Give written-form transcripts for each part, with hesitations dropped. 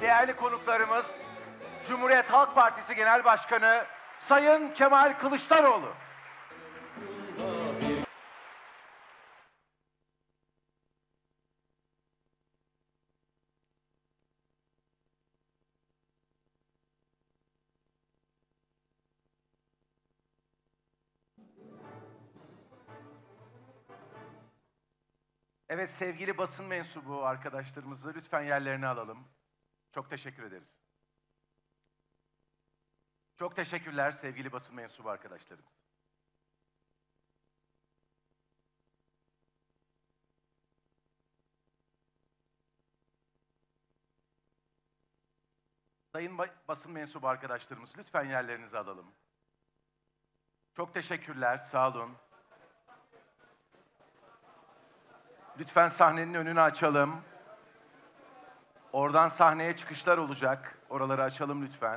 değerli konuklarımız, Cumhuriyet Halk Partisi Genel Başkanı Sayın Kemal Kılıçdaroğlu. Evet, sevgili basın mensubu arkadaşlarımızı lütfen yerlerine alalım. Çok teşekkür ederiz. Çok teşekkürler sevgili basın mensubu arkadaşlarımız. Sayın basın mensubu arkadaşlarımız lütfen yerlerinizi alalım. Çok teşekkürler, sağ olun. Lütfen sahnenin önünü açalım. Oradan sahneye çıkışlar olacak. Oraları açalım lütfen.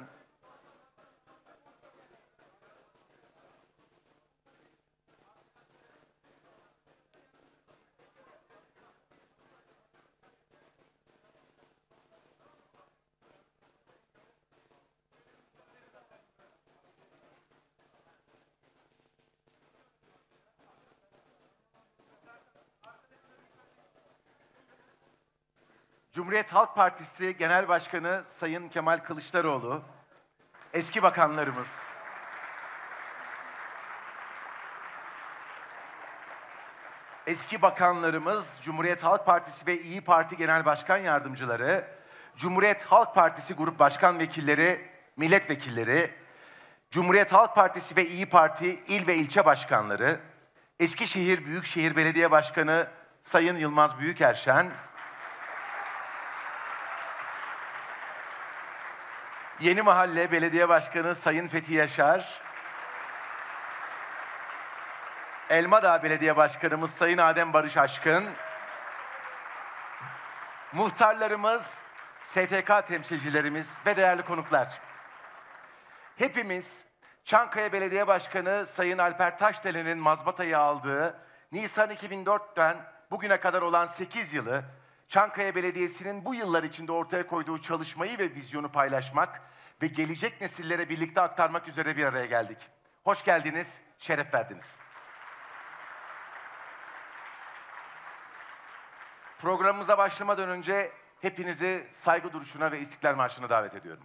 Cumhuriyet Halk Partisi Genel Başkanı Sayın Kemal Kılıçdaroğlu, eski bakanlarımız, Cumhuriyet Halk Partisi ve İyi Parti Genel Başkan Yardımcıları, Cumhuriyet Halk Partisi Grup Başkan Vekilleri, Milletvekilleri, Cumhuriyet Halk Partisi ve İyi Parti İl ve İlçe Başkanları, Eskişehir Büyükşehir Belediye Başkanı Sayın Yılmaz Büyükerşen, Yenimahalle Belediye Başkanı Sayın Fethi Yaşar, Elmadağ Belediye Başkanımız Sayın Adem Barış Aşkın, muhtarlarımız, STK temsilcilerimiz ve değerli konuklar. Hepimiz Çankaya Belediye Başkanı Sayın Alper Taşdelen'in mazbatayı aldığı Nisan 2004'ten bugüne kadar olan 8 yılı Çankaya Belediyesi'nin bu yıllar içinde ortaya koyduğu çalışmayı ve vizyonu paylaşmak ve gelecek nesillere birlikte aktarmak üzere bir araya geldik. Hoş geldiniz, şeref verdiniz. Programımıza başlamadan önce hepinizi saygı duruşuna ve İstiklal Marşı'na davet ediyorum.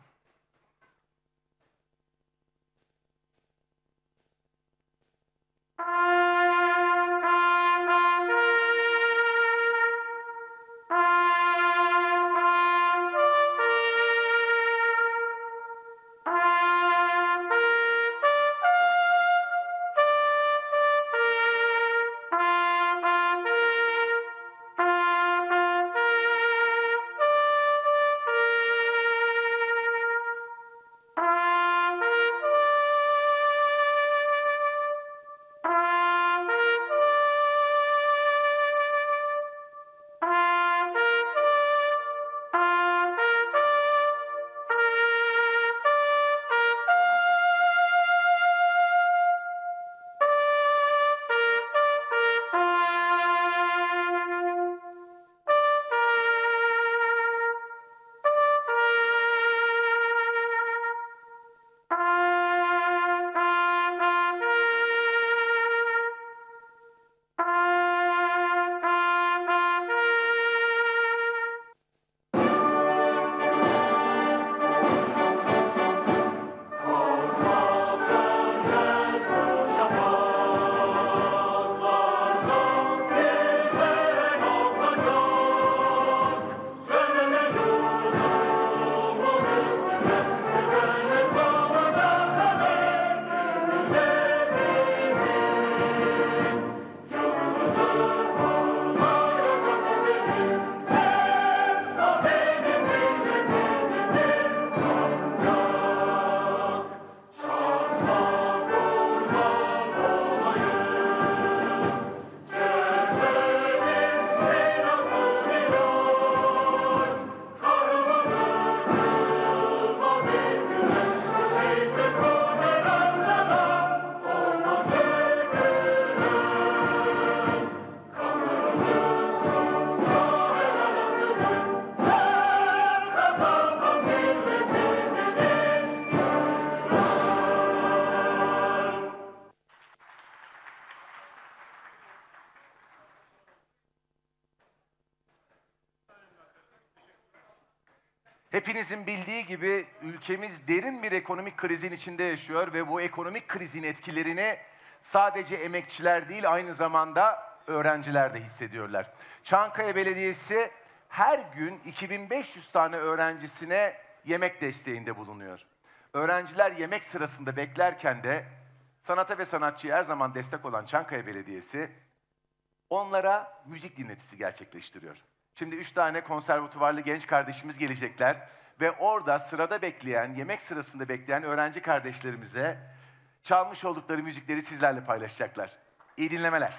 Hepinizin bildiği gibi ülkemiz derin bir ekonomik krizin içinde yaşıyor ve bu ekonomik krizin etkilerini sadece emekçiler değil, aynı zamanda öğrenciler de hissediyorlar. Çankaya Belediyesi her gün 2500 tane öğrencisine yemek desteğinde bulunuyor. Öğrenciler yemek sırasında beklerken de sanata ve sanatçıya her zaman destek olan Çankaya Belediyesi onlara müzik dinletisi gerçekleştiriyor. Şimdi 3 tane konservatuvarlı genç kardeşimiz gelecekler ve orada sırada bekleyen, yemek sırasında bekleyen öğrenci kardeşlerimize çalmış oldukları müzikleri sizlerle paylaşacaklar. İyi dinlemeler.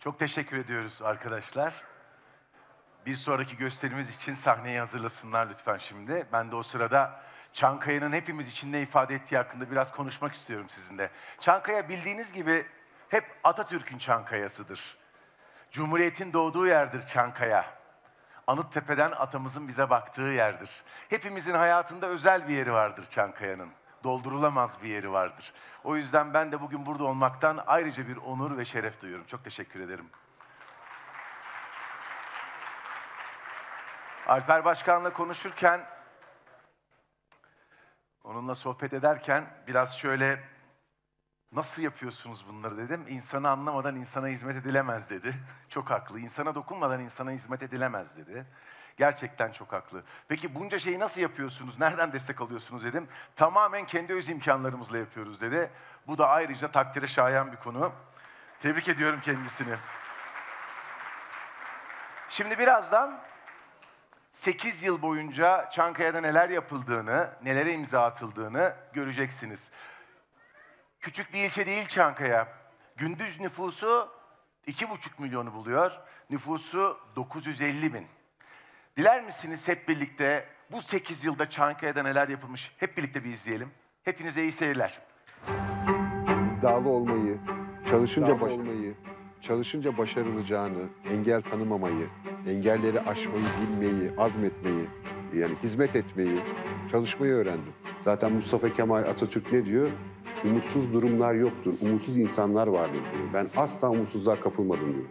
Çok teşekkür ediyoruz arkadaşlar. Bir sonraki gösterimiz için sahneyi hazırlasınlar lütfen şimdi. Ben de o sırada Çankaya'nın hepimiz için ne ifade ettiği hakkında biraz konuşmak istiyorum sizinle. Çankaya bildiğiniz gibi hep Atatürk'ün Çankaya'sıdır. Cumhuriyetin doğduğu yerdir Çankaya. Anıttepe'den atamızın bize baktığı yerdir. Hepimizin hayatında özel bir yeri vardır Çankaya'nın. Doldurulamaz bir yeri vardır. O yüzden ben de bugün burada olmaktan ayrıca bir onur ve şeref duyuyorum. Çok teşekkür ederim. Alper Başkan'la konuşurken, onunla sohbet ederken biraz şöyle nasıl yapıyorsunuz bunları dedim. İnsanı anlamadan insana hizmet edilemez dedi. Çok haklı. İnsana dokunmadan insana hizmet edilemez dedi. Gerçekten çok haklı. Peki bunca şeyi nasıl yapıyorsunuz? Nereden destek alıyorsunuz dedim. Tamamen kendi öz imkanlarımızla yapıyoruz dedi. Bu da ayrıca takdire şayan bir konu. Tebrik ediyorum kendisini. Şimdi birazdan 8 yıl boyunca Çankaya'da neler yapıldığını, nelere imza atıldığını göreceksiniz. Küçük bir ilçe değil Çankaya. Gündüz nüfusu 2,5 milyonu buluyor. Nüfusu 950 bin. Diler misiniz hep birlikte bu 8 yılda Çankaya'da neler yapılmış hep birlikte bir izleyelim. Hepinize iyi seyirler. İddialı olmayı, çalışınca başarılacağını, engel tanımamayı, engelleri aşmayı bilmeyi, azmetmeyi, yani hizmet etmeyi, çalışmayı öğrendim. Zaten Mustafa Kemal Atatürk ne diyor? Umutsuz durumlar yoktur, umutsuz insanlar vardır diyor. Ben asla umutsuzluğa kapılmadım diyor.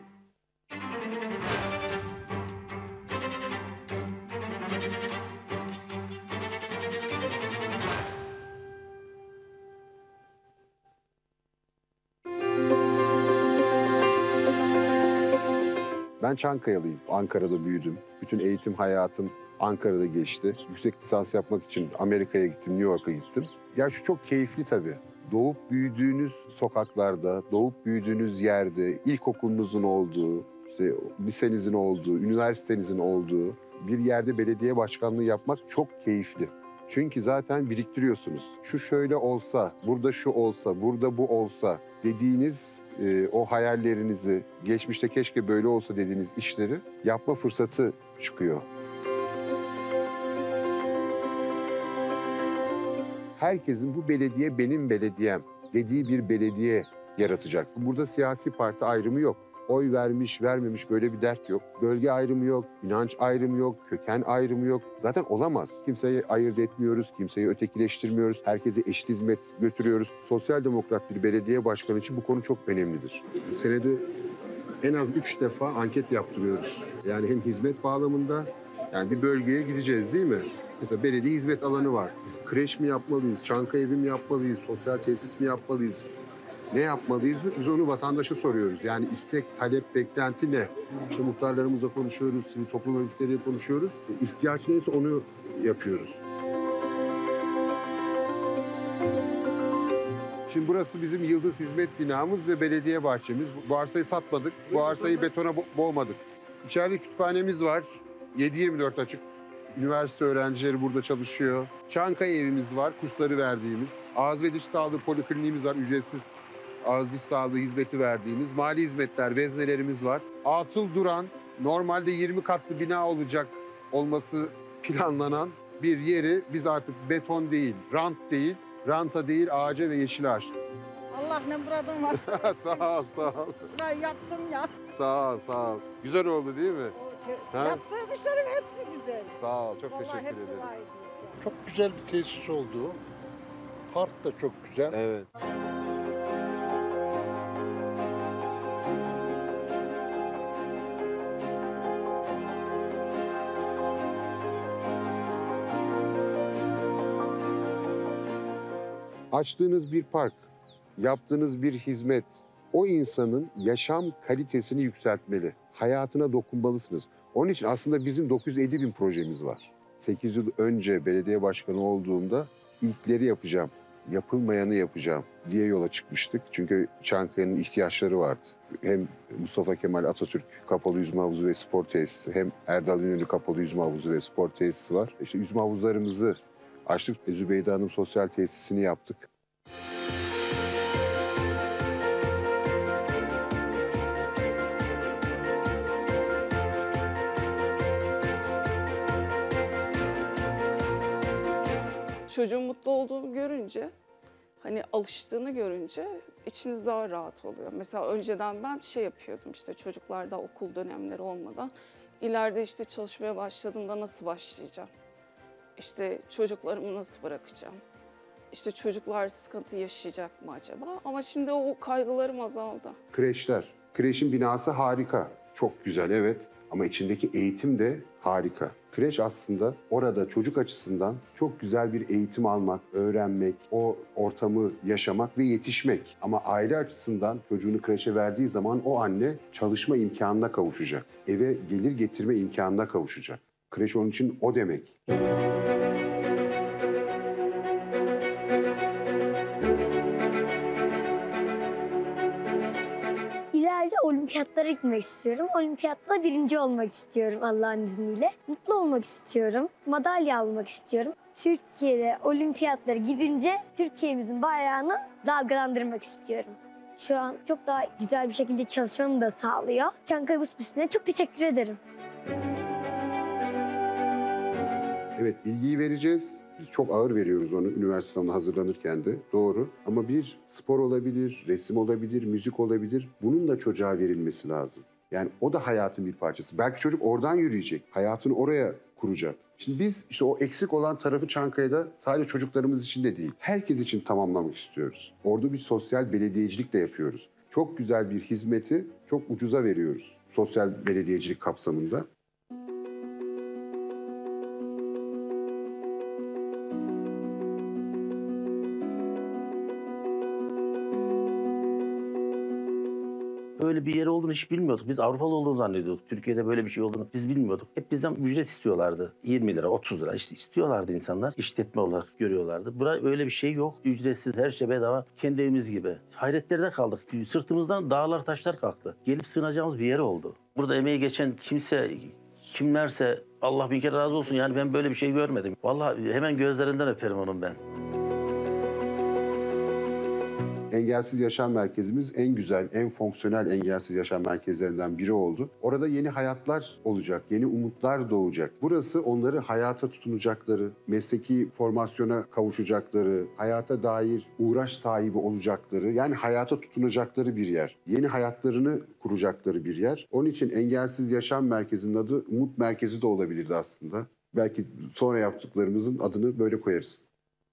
Ben Çankayalıyım. Ankara'da büyüdüm. Bütün eğitim hayatım Ankara'da geçti. Yüksek lisans yapmak için Amerika'ya gittim, New York'a gittim. Ya şu çok keyifli tabii. Doğup büyüdüğünüz sokaklarda, doğup büyüdüğünüz yerde, ilkokulunuzun olduğu, işte lisenizin olduğu, üniversitenizin olduğu bir yerde belediye başkanlığı yapmak çok keyifli. Çünkü zaten biriktiriyorsunuz. Şu şöyle olsa, burada şu olsa, burada bu olsa dediğiniz o hayallerinizi, geçmişte keşke böyle olsa dediğiniz işleri yapma fırsatı çıkıyor. Herkesin bu belediye benim belediyem dediği bir belediye yaratacaksın. Burada siyasi parti ayrımı yok. Oy vermiş, vermemiş böyle bir dert yok. Bölge ayrımı yok, inanç ayrımı yok, köken ayrımı yok. Zaten olamaz. Kimseyi ayırt etmiyoruz, kimseyi ötekileştirmiyoruz. Herkese eşit hizmet götürüyoruz. Sosyal demokrat bir belediye başkanı için bu konu çok önemlidir. Senede en az 3 defa anket yaptırıyoruz. Yani hem hizmet bağlamında, yani bir bölgeye gideceğiz değil mi? Mesela belediye hizmet alanı var. Kreş mi yapmalıyız, Çankaya evi mi yapmalıyız, sosyal tesis mi yapmalıyız? Ne yapmalıyız? Biz onu vatandaşa soruyoruz. Yani istek, talep, beklenti ne? İşte muhtarlarımızla konuşuyoruz, sivil toplum örgütleriyle konuşuyoruz. İhtiyaç neyse onu yapıyoruz. Şimdi burası bizim Yıldız Hizmet binamız ve belediye bahçemiz. Bu arsayı satmadık, bu arsayı betona boğmadık. İçeride kütüphanemiz var, 7/24 açık. Üniversite öğrencileri burada çalışıyor. Çankaya evimiz var, kursları verdiğimiz. Ağız ve diş sağlığı polikliniğimiz var, ücretsiz ağız diş sağlığı hizmeti verdiğimiz. Mali hizmetler, veznelerimiz var. Atıl duran, normalde 20 katlı bina olması planlanan bir yeri biz artık beton değil, rant değil, ranta değil, ağaca ve yeşile açtık. Allah ne muradın var. Sağ ol, sağ ol. Ben yaptım ya. Sağ ol, sağ ol. Güzel oldu değil mi? Ha? Yaptığım işlerin hepsi güzel. Sağ ol, çok Vallahi teşekkür hepsi ederim. layık. Çok güzel bir tesis oldu. Park da çok güzel. Evet. Açtığınız bir park, yaptığınız bir hizmet, o insanın yaşam kalitesini yükseltmeli. Hayatına dokunmalısınız. Onun için aslında bizim 950 bin projemiz var. 8 yıl önce belediye başkanı olduğumda ilkleri yapacağım, yapılmayanı yapacağım diye yola çıkmıştık. Çünkü Çankaya'nın ihtiyaçları vardı. Hem Mustafa Kemal Atatürk Kapalı Yüzme Havuzu ve Spor Tesisi, hem Erdal İnönü Kapalı Yüzme Havuzu ve Spor Tesisi var. İşte yüzme havuzlarımızı açtık. Zübeyde Hanım sosyal tesisini yaptık. çocuğun mutlu olduğunu görünce, hani alıştığını görünce içiniz daha rahat oluyor. Mesela önceden ben şey yapıyordum, işte çocuklarda okul dönemleri olmadan, ileride işte çalışmaya başladığımda nasıl başlayacağım? İşte çocuklarımı nasıl bırakacağım? İşte çocuklar sıkıntı yaşayacak mı acaba? Ama şimdi o kaygılarım azaldı. Kreşler. Kreşin binası harika. Çok güzel, evet. Ama içindeki eğitim de harika. Kreş aslında orada çocuk açısından çok güzel bir eğitim almak, öğrenmek, o ortamı yaşamak ve yetişmek. Ama aile açısından çocuğunu kreşe verdiği zaman o anne çalışma imkanına kavuşacak. Eve gelir getirme imkanına kavuşacak. Kreş onun için o demek. İleride olimpiyatlara gitmek istiyorum. Olimpiyatta birinci olmak istiyorum Allah'ın izniyle. Mutlu olmak istiyorum. Madalya almak istiyorum. Türkiye'de olimpiyatlara gidince Türkiye'mizin bayrağını dalgalandırmak istiyorum. Şu an çok daha güzel bir şekilde çalışmamı da sağlıyor. Çankaya Buz Pisti'ne çok teşekkür ederim. Evet, bilgiyi vereceğiz. Biz çok ağır veriyoruz onu üniversite sınavına hazırlanırken de. Doğru. Ama bir spor olabilir, resim olabilir, müzik olabilir. Bunun da çocuğa verilmesi lazım. Yani o da hayatın bir parçası. Belki çocuk oradan yürüyecek. Hayatını oraya kuracak. Şimdi biz işte o eksik olan tarafı Çankaya'da sadece çocuklarımız için de değil, herkes için tamamlamak istiyoruz. Orada bir sosyal belediyecilik de yapıyoruz. Çok güzel bir hizmeti çok ucuza veriyoruz sosyal belediyecilik kapsamında. Böyle bir yer olduğunu hiç bilmiyorduk. Biz Avrupalı olduğunu zannediyorduk. Türkiye'de böyle bir şey olduğunu biz bilmiyorduk. Hep bizden ücret istiyorlardı. 20 lira, 30 lira işte istiyorlardı insanlar. İşletme olarak görüyorlardı. Burada öyle bir şey yok. Ücretsiz, her şey bedava. Kendi evimiz gibi. Hayretlerde kaldık. Sırtımızdan dağlar taşlar kalktı. Gelip sığınacağımız bir yer oldu. Burada emeği geçen kimlerse Allah bin kere razı olsun. Yani ben böyle bir şey görmedim. Vallahi hemen gözlerinden öperim onun ben. Engelsiz Yaşam Merkezimiz en güzel, en fonksiyonel engelsiz yaşam merkezlerinden biri oldu. Orada yeni hayatlar olacak, yeni umutlar doğacak. Burası onları hayata tutunacakları, mesleki formasyona kavuşacakları, hayata dair uğraş sahibi olacakları, yani hayata tutunacakları bir yer. Yeni hayatlarını kuracakları bir yer. Onun için Engelsiz Yaşam Merkezi'nin adı Umut Merkezi de olabilirdi aslında. Belki sonra yaptıklarımızın adını böyle koyarız.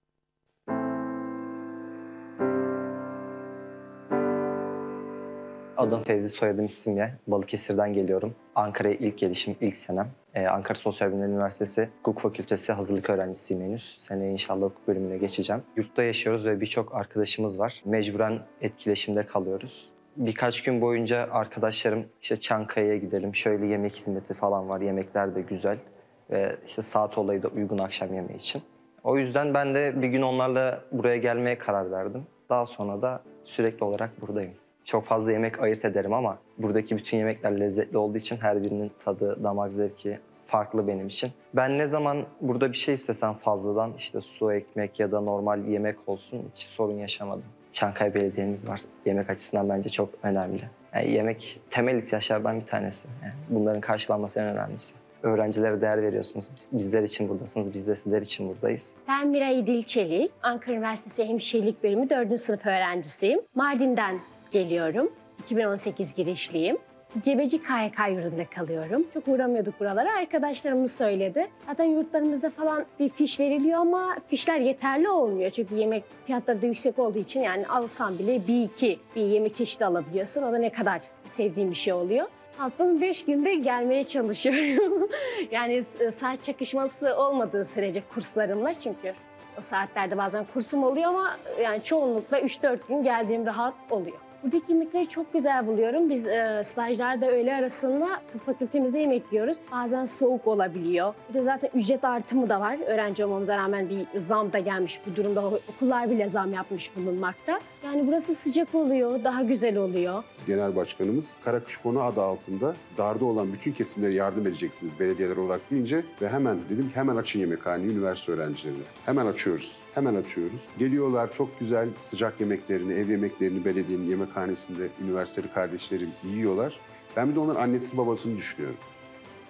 Adım Fevzi, soyadım İsimye. Balıkesir'den geliyorum. Ankara'ya ilk gelişim, ilk senem. Ankara Sosyal Bilimler Üniversitesi Hukuk Fakültesi hazırlık öğrencisiyim henüz. Seneye inşallah hukuk bölümüne geçeceğim. Yurtta yaşıyoruz ve birçok arkadaşımız var. Mecburen etkileşimde kalıyoruz. Birkaç gün boyunca arkadaşlarım işte Çankaya'ya gidelim, şöyle yemek hizmeti falan var. Yemekler de güzel ve işte saat olayı da uygun akşam yemeği için. O yüzden ben de bir gün onlarla buraya gelmeye karar verdim. Daha sonra da sürekli olarak buradayım. Çok fazla yemek ayırt ederim ama buradaki bütün yemekler lezzetli olduğu için her birinin tadı, damak zevki farklı benim için. Ben ne zaman burada bir şey istesem fazladan işte su, ekmek ya da normal yemek olsun hiç sorun yaşamadım. Çankaya Belediye'miz var. Yemek açısından bence çok önemli. Yani yemek temel ihtiyaçlardan bir tanesi. Yani bunların karşılanması en önemlisi. Öğrencilere değer veriyorsunuz. Bizler için buradasınız, biz de sizler için buradayız. Ben Miray Dilçelik, Ankara Üniversitesi Hemşirelik Bölümü 4. sınıf öğrencisiyim. Mardin'den geliyorum. 2018 girişliyim. Cebeci KYK yurdunda kalıyorum. Çok uğramıyorduk buralara. Arkadaşlarımız söyledi. Zaten yurtlarımızda falan bir fiş veriliyor ama fişler yeterli olmuyor. Çünkü yemek fiyatları da yüksek olduğu için yani alsan bile bir yemek çeşidi alabiliyorsun. O da ne kadar sevdiğim bir şey oluyor. Haftanın 5 günde gelmeye çalışıyorum. Yani saat çakışması olmadığı sürece kurslarımla çünkü o saatlerde bazen kursum oluyor ama yani çoğunlukla 3-4 gün geldiğim rahat oluyor. Buradaki yemekleri çok güzel buluyorum. Biz stajlarda öğle arasında tıp fakültemizde yemek yiyoruz. Bazen soğuk olabiliyor. Bir de zaten ücret artımı da var. Öğrenci olmamıza rağmen bir zam da gelmiş bu durumda. Okullar bile zam yapmış bulunmakta. Yani burası sıcak oluyor, daha güzel oluyor. Genel Başkanımız Karakış Konu adı altında darda olan bütün kesimlere yardım edeceksiniz belediyeler olarak deyince ve hemen dedim ki hemen açın yemekhaneyi üniversite öğrencilerine. Hemen açıyoruz. Hemen açıyoruz. Geliyorlar çok güzel sıcak yemeklerini, ev yemeklerini belediyenin yemekhanesinde üniversiteli kardeşlerim yiyorlar. Ben bir de onların annesini babasını düşünüyorum.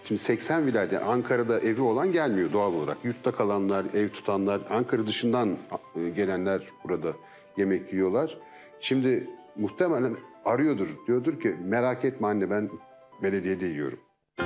Şimdi 80 vilayette Ankara'da evi olan gelmiyor doğal olarak. Yurtta kalanlar, ev tutanlar, Ankara dışından gelenler burada yemek yiyorlar. Şimdi muhtemelen arıyordur, diyordur ki merak etme anne ben belediyede yiyorum.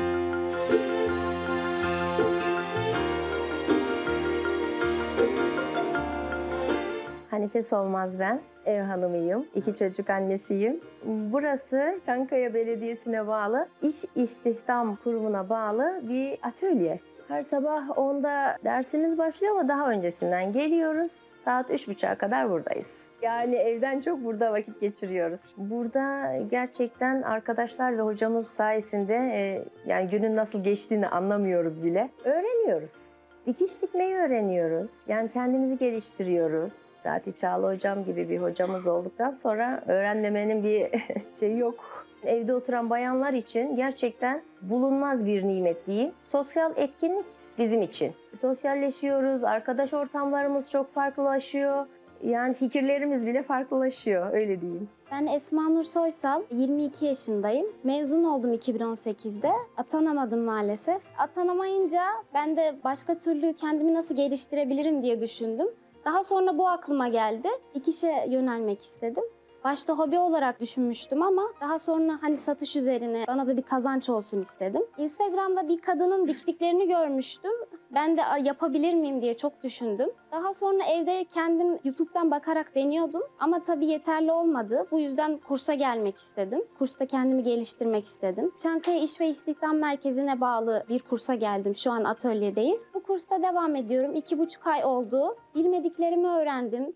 Hanife Solmaz ben. Ev hanımıyım. 2 çocuk annesiyim. Burası Çankaya Belediyesi'ne bağlı, İş İstihdam Kurumu'na bağlı bir atölye. Her sabah 10'da dersimiz başlıyor ama daha öncesinden geliyoruz. Saat 3.30'a kadar buradayız. Yani evden çok burada vakit geçiriyoruz. Burada gerçekten arkadaşlar ve hocamız sayesinde yani günün nasıl geçtiğini anlamıyoruz bile. Öğreniyoruz. Dikiş dikmeyi öğreniyoruz. Yani kendimizi geliştiriyoruz. Zati Çağla hocam gibi bir hocamız olduktan sonra öğrenmemenin bir şeyi yok. Evde oturan bayanlar için gerçekten bulunmaz bir nimet diyeyim. Sosyal etkinlik bizim için. Sosyalleşiyoruz, arkadaş ortamlarımız çok farklılaşıyor. Yani fikirlerimiz bile farklılaşıyor, öyle diyeyim. Ben Esma Nur Soysal, 22 yaşındayım. Mezun oldum 2018'de. Atanamadım maalesef. Atanamayınca ben de başka türlü kendimi nasıl geliştirebilirim diye düşündüm. Daha sonra bu aklıma geldi. Dikişe yönelmek istedim. Başta hobi olarak düşünmüştüm ama daha sonra hani satış üzerine bana da bir kazanç olsun istedim. Instagram'da bir kadının diktiklerini görmüştüm. Ben de yapabilir miyim diye çok düşündüm. Daha sonra evde kendim YouTube'dan bakarak deniyordum ama tabii yeterli olmadı. Bu yüzden kursa gelmek istedim. Kursta kendimi geliştirmek istedim. Çankaya İş ve İstihdam Merkezi'ne bağlı bir kursa geldim. Şu an atölyedeyiz. Bu kursta devam ediyorum. 2,5 ay oldu. Bilmediklerimi öğrendim.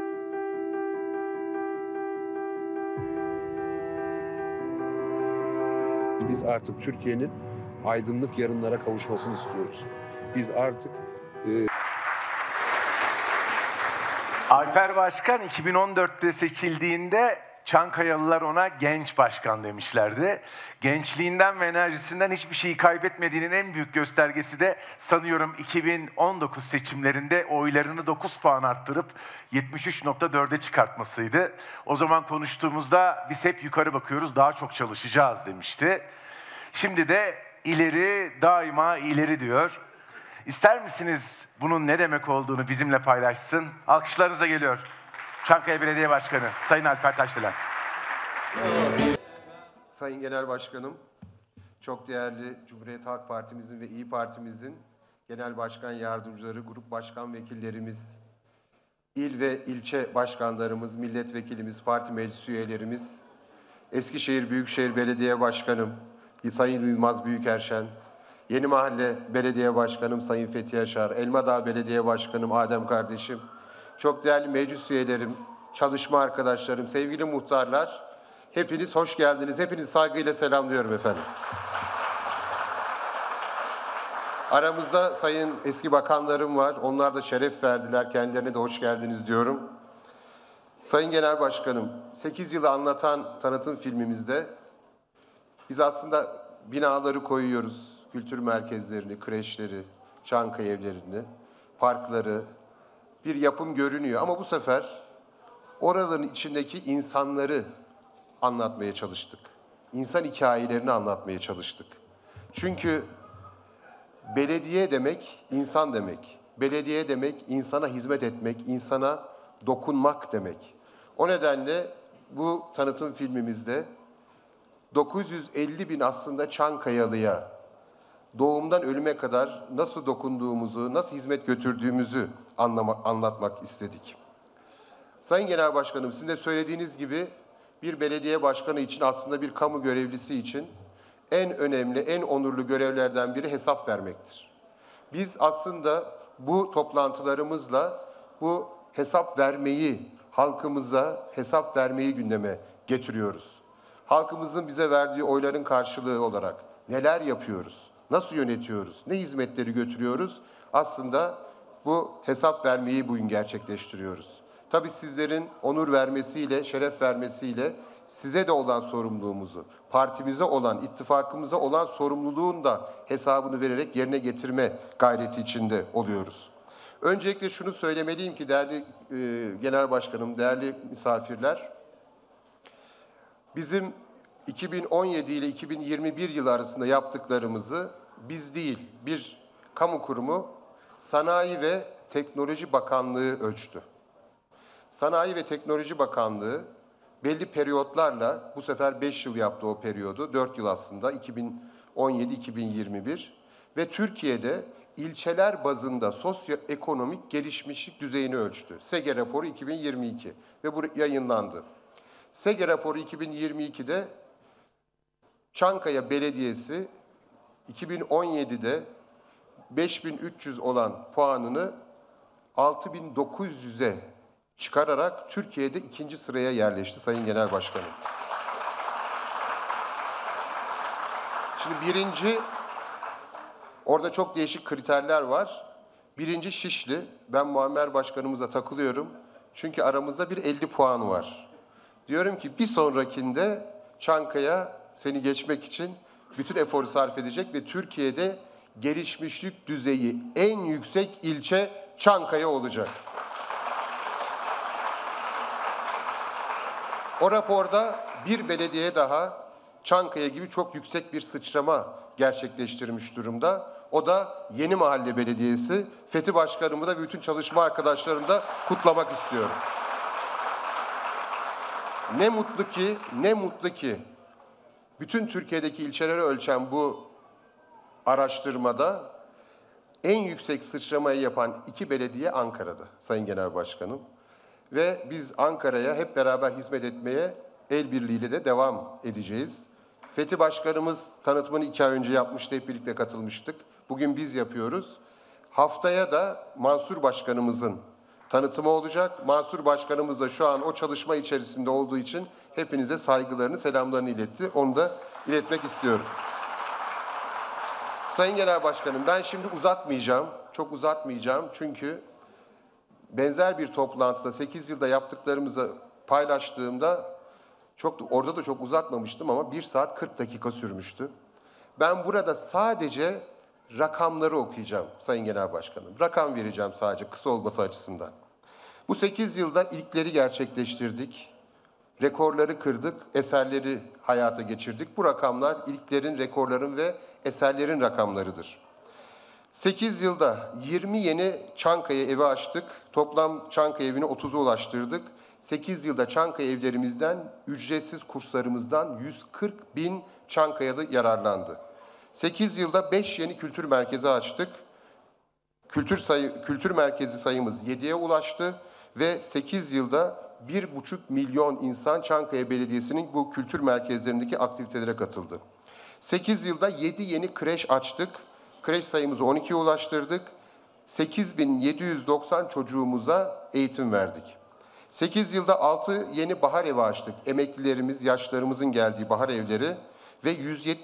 Biz artık Türkiye'nin aydınlık yarınlara kavuşmasını istiyoruz. Biz artık Alper Başkan 2014'te seçildiğinde Çankayalılar ona genç başkan demişlerdi. Gençliğinden ve enerjisinden hiçbir şeyi kaybetmediğinin en büyük göstergesi de sanıyorum 2019 seçimlerinde oylarını 9 puan arttırıp 73.4'e çıkartmasıydı. O zaman konuştuğumuzda biz hep yukarı bakıyoruz, daha çok çalışacağız demişti. Şimdi de ileri, daima ileri diyor. İster misiniz bunun ne demek olduğunu bizimle paylaşsın? Alkışlarınızla geliyor. Çankaya Belediye Başkanı Sayın Alper Taşdelen. Sayın Genel Başkanım, çok değerli Cumhuriyet Halk Partimizin ve İYİ Partimizin genel başkan yardımcıları, grup başkan vekillerimiz, il ve ilçe başkanlarımız, milletvekilimiz, parti meclis üyelerimiz, Eskişehir Büyükşehir Belediye Başkanım Sayın Yılmaz Büyükerşen, Yeni Mahalle Belediye Başkanım Sayın Fethi Yaşar, Elmadağ Belediye Başkanım Adem kardeşim, çok değerli meclis üyelerim, çalışma arkadaşlarım, sevgili muhtarlar, hepiniz hoş geldiniz. Hepinizi saygıyla selamlıyorum efendim. Aramızda sayın eski bakanlarım var. Onlar da şeref verdiler. Kendilerine de hoş geldiniz diyorum. Sayın Genel Başkanım, 8 yılı anlatan tanıtım filmimizde biz aslında binaları koyuyoruz. Kültür merkezlerini, kreşleri, Çankaya evlerini, parkları, bir yapım görünüyor. Ama bu sefer oraların içindeki insanları anlatmaya çalıştık. İnsan hikayelerini anlatmaya çalıştık. Çünkü belediye demek insan demek. Belediye demek insana hizmet etmek, insana dokunmak demek. O nedenle bu tanıtım filmimizde 950 bin aslında Çankayalı'ya doğumdan ölüme kadar nasıl dokunduğumuzu, nasıl hizmet götürdüğümüzü anlatmak istedik. Sayın Genel Başkanım, sizin de söylediğiniz gibi bir belediye başkanı için aslında bir kamu görevlisi için en önemli, en onurlu görevlerden biri hesap vermektir. Biz aslında bu toplantılarımızla bu hesap vermeyi, halkımıza hesap vermeyi gündeme getiriyoruz. Halkımızın bize verdiği oyların karşılığı olarak neler yapıyoruz, nasıl yönetiyoruz, ne hizmetleri götürüyoruz? Aslında bu hesap vermeyi bugün gerçekleştiriyoruz. Tabii sizlerin onur vermesiyle, şeref vermesiyle size de olan sorumluluğumuzu, partimize olan, ittifakımıza olan sorumluluğun da hesabını vererek yerine getirme gayreti içinde oluyoruz. Öncelikle şunu söylemeliyim ki değerli Genel Başkanım, değerli misafirler, bizim 2017 ile 2021 yılı arasında yaptıklarımızı biz değil, bir kamu kurumu Sanayi ve Teknoloji Bakanlığı ölçtü. Sanayi ve Teknoloji Bakanlığı belli periyotlarla, bu sefer 5 yıl yaptı o periyodu, 4 yıl aslında, 2017-2021 ve Türkiye'de ilçeler bazında sosyoekonomik gelişmişlik düzeyini ölçtü. SEGE raporu 2022 ve bu yayınlandı. SEGE raporu 2022'de Çankaya Belediyesi 2017'de 5300 olan puanını 6900'e çıkararak Türkiye'de 2. sıraya yerleşti Sayın Genel Başkanım. Şimdi orada çok değişik kriterler var. Birinci Şişli, ben Muammer Başkanımıza takılıyorum. Çünkü aramızda bir 50 puan var. Diyorum ki bir sonrakinde Çankaya seni geçmek için bütün eforu sarf edecek ve Türkiye'de gelişmişlik düzeyi en yüksek ilçe Çankaya olacak. O raporda bir belediye daha Çankaya gibi çok yüksek bir sıçrama gerçekleştirmiş durumda. O da Yeni Mahalle Belediyesi. Fethi Başkanımı da bütün çalışma arkadaşlarını da kutlamak istiyorum. Ne mutlu ki bütün Türkiye'deki ilçeleri ölçen bu araştırmada en yüksek sıçramayı yapan 2 belediye Ankara'da Sayın Genel Başkanım. Ve biz Ankara'ya hep beraber hizmet etmeye el birliğiyle de devam edeceğiz. Fethi Başkanımız tanıtımını 2 ay önce yapmıştı, hep birlikte katılmıştık. Bugün biz yapıyoruz. Haftaya da Mansur Başkanımızın tanıtımı olacak. Mansur Başkanımız da şu an o çalışma içerisinde olduğu için hepinize saygılarını, selamlarını iletti. Onu da iletmek istiyorum. Sayın Genel Başkanım, ben şimdi uzatmayacağım, çok uzatmayacağım çünkü benzer bir toplantıda 8 yılda yaptıklarımızı paylaştığımda orada da çok uzatmamıştım ama 1 saat 40 dakika sürmüştü. Ben burada sadece rakamları okuyacağım Sayın Genel Başkanım. Rakam vereceğim sadece kısa olması açısından. Bu 8 yılda ilkleri gerçekleştirdik, rekorları kırdık, eserleri hayata geçirdik. Bu rakamlar ilklerin, rekorların ve eserlerin rakamlarıdır. 8 yılda 20 yeni Çankaya evi açtık. Toplam Çankaya evini 30'a ulaştırdık. 8 yılda Çankaya evlerimizden, ücretsiz kurslarımızdan 140 bin Çankaya'da yararlandı. 8 yılda 5 yeni kültür merkezi açtık. Kültür merkezi sayımız 7'ye ulaştı ve 8 yılda 1,5 milyon insan Çankaya Belediyesi'nin bu kültür merkezlerindeki aktivitelere katıldı. 8 yılda 7 yeni kreş açtık. Kreş sayımızı 12'ye ulaştırdık. 8.790 çocuğumuza eğitim verdik. 8 yılda 6 yeni bahar evi açtık. Emeklilerimiz, yaşlarımızın geldiği bahar evleri ve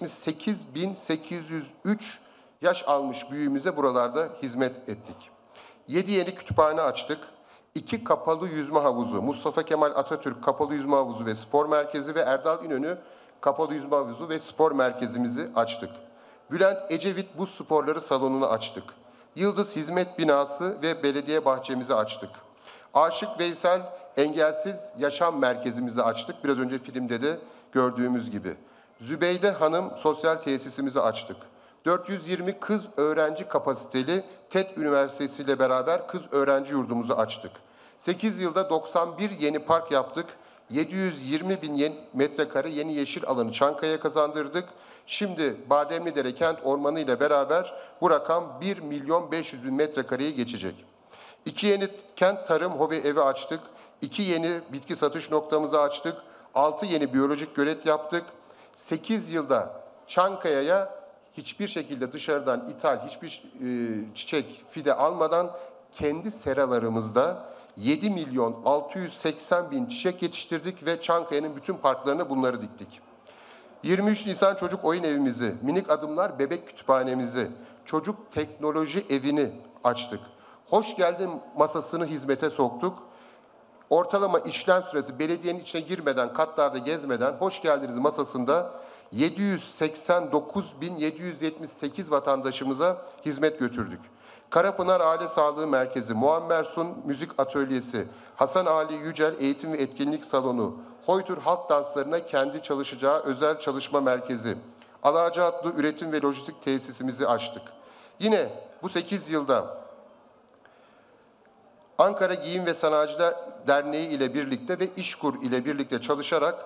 178.803 yaş almış büyüğümüze buralarda hizmet ettik. 7 yeni kütüphane açtık. 2 kapalı yüzme havuzu, Mustafa Kemal Atatürk Kapalı Yüzme Havuzu ve Spor Merkezi ve Erdal İnönü Kapalı Yüzme Havuzu ve Spor Merkezimizi açtık. Bülent Ecevit Buz Sporları Salonu'nu açtık. Yıldız Hizmet Binası ve belediye bahçemizi açtık. Aşık Veysel Engelsiz Yaşam Merkezimizi açtık. Biraz önce filmde de gördüğümüz gibi. Zübeyde Hanım Sosyal Tesisimizi açtık. 420 kız öğrenci kapasiteli TED Üniversitesi ile beraber kız öğrenci yurdumuzu açtık. 8 yılda 91 yeni park yaptık. 720 bin metrekare yeni yeşil alanı Çankaya'ya kazandırdık. Şimdi Bademlidere Kent Ormanı ile beraber bu rakam 1.500.000 metrekareyi geçecek. 2 yeni kent tarım hobi evi açtık. 2 yeni bitki satış noktamızı açtık. 6 yeni biyolojik gölet yaptık. 8 yılda Çankaya'ya hiçbir şekilde dışarıdan ithal hiçbir çiçek, fide almadan kendi seralarımızda 7.680.000 çiçek yetiştirdik ve Çankaya'nın bütün parklarına bunları diktik. 23 Nisan Çocuk Oyun Evimizi, Minik Adımlar Bebek Kütüphanemizi, Çocuk Teknoloji Evini açtık. Hoş geldin masasını hizmete soktuk. Ortalama işlem süresi belediyenin içine girmeden, katlarda gezmeden hoş geldiniz masasında 789.778 vatandaşımıza hizmet götürdük. Karapınar Aile Sağlığı Merkezi, Muammer Sun Müzik Atölyesi, Hasan Ali Yücel Eğitim ve Etkinlik Salonu, Hoytur Halk Danslarına kendi çalışacağı özel çalışma merkezi, Alağacı adlı üretim ve lojistik tesisimizi açtık. Yine bu 8 yılda Ankara Giyim ve Sanayiciler Derneği ile birlikte ve İşkur ile birlikte çalışarak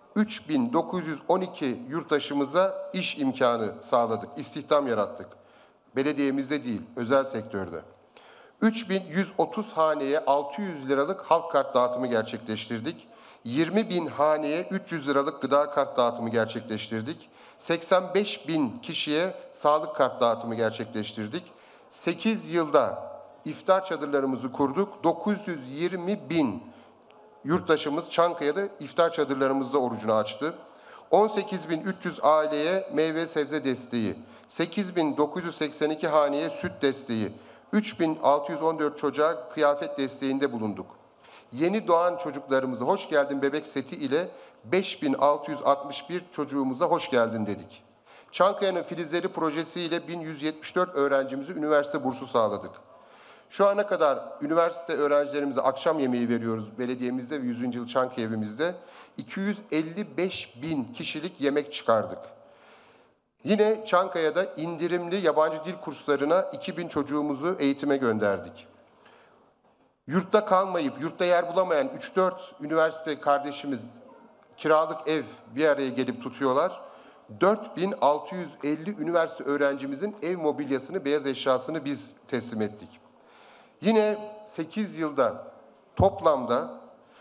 3912 yurttaşımıza iş imkanı sağladık, istihdam yarattık. Belediyemizde değil, özel sektörde. 3130 haneye 600 liralık halk kart dağıtımı gerçekleştirdik. 20.000 haneye 300 liralık gıda kart dağıtımı gerçekleştirdik. 85.000 kişiye sağlık kart dağıtımı gerçekleştirdik. 8 yılda iftar çadırlarımızı kurduk. 920.000 yurttaşımız Çankaya'da iftar çadırlarımızda orucunu açtı. 18.300 aileye meyve sebze desteği, 8.982 haneye süt desteği, 3.614 çocuğa kıyafet desteğinde bulunduk. Yeni doğan çocuklarımıza hoş geldin bebek seti ile 5.661 çocuğumuza hoş geldin dedik. Çankaya'nın Filizleri projesi ile 1174 öğrencimize üniversite bursu sağladık. Şu ana kadar üniversite öğrencilerimize akşam yemeği veriyoruz belediyemizde ve 100. yıl Çankaya evimizde. 255.000 kişilik yemek çıkardık. Yine Çankaya'da indirimli yabancı dil kurslarına 2000 çocuğumuzu eğitime gönderdik. Yurtta kalmayıp yurtta yer bulamayan 3-4 üniversite kardeşimiz kiralık ev bir araya gelip tutuyorlar. 4650 üniversite öğrencimizin ev mobilyasını, beyaz eşyasını biz teslim ettik. Yine 8 yılda toplamda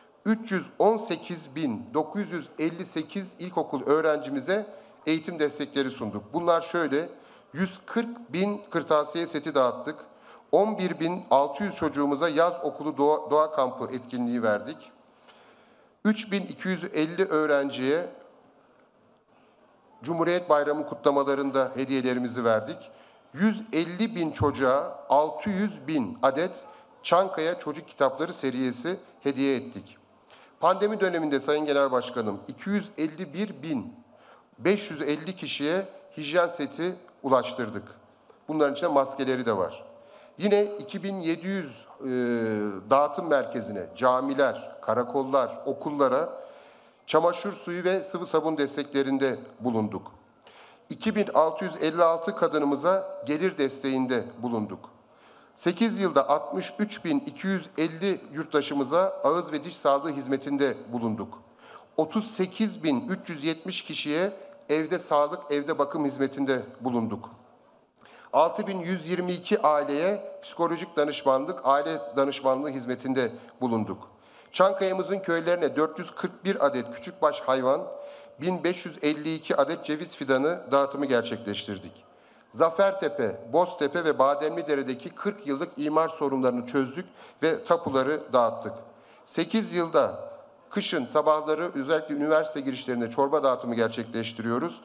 318.958 ilkokul öğrencimize eğitim destekleri sunduk. Bunlar şöyle: 140.000 kırtasiye seti dağıttık. 11.600 çocuğumuza yaz okulu doğa kampı etkinliği verdik. 3.250 öğrenciye Cumhuriyet Bayramı kutlamalarında hediyelerimizi verdik. 150.000 çocuğa 600.000 adet Çankaya Çocuk Kitapları serisi hediye ettik. Pandemi döneminde Sayın Genel Başkanım 251.550 kişiye hijyen seti ulaştırdık. Bunların içinde maskeleri de var. Yine 2700 dağıtım merkezine, camiler, karakollar, okullara çamaşır suyu ve sıvı sabun desteklerinde bulunduk. 2656 kadınımıza gelir desteğinde bulunduk. 8 yılda 63.250 yurttaşımıza ağız ve diş sağlığı hizmetinde bulunduk. 38.370 kişiye evde sağlık, evde bakım hizmetinde bulunduk. 6.122 aileye psikolojik danışmanlık, aile danışmanlığı hizmetinde bulunduk. Çankaya'mızın köylerine 441 adet küçükbaş hayvan, 1552 adet ceviz fidanı dağıtımı gerçekleştirdik. Zafertepe, Boztepe ve Bademlidere'deki 40 yıllık imar sorunlarını çözdük ve tapuları dağıttık. 8 yılda kışın sabahları özellikle üniversite girişlerinde çorba dağıtımı gerçekleştiriyoruz.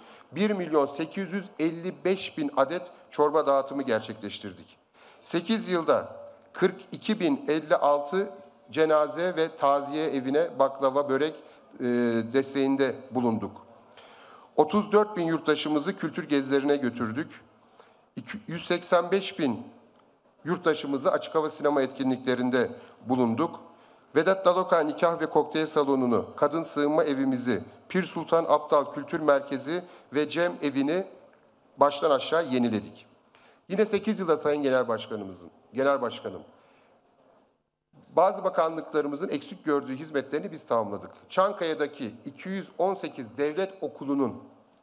1.855.000 adet çorba dağıtımı gerçekleştirdik. 8 yılda 42.056 cenaze ve taziye evine baklava, börek desteğinde bulunduk. 34.000 yurttaşımızı kültür gezilerine götürdük. 185.000 yurttaşımızı açık hava sinema etkinliklerinde bulunduk. Vedat Daloka Nikah ve Kokteyl Salonu'nu, Kadın Sığınma Evimizi, Pir Sultan Abdal Kültür Merkezi ve Cem Evi'ni baştan aşağı yeniledik. Yine 8 yılda Sayın Genel Başkanım, bazı bakanlıklarımızın eksik gördüğü hizmetlerini biz tamamladık. Çankaya'daki 218 devlet okulunun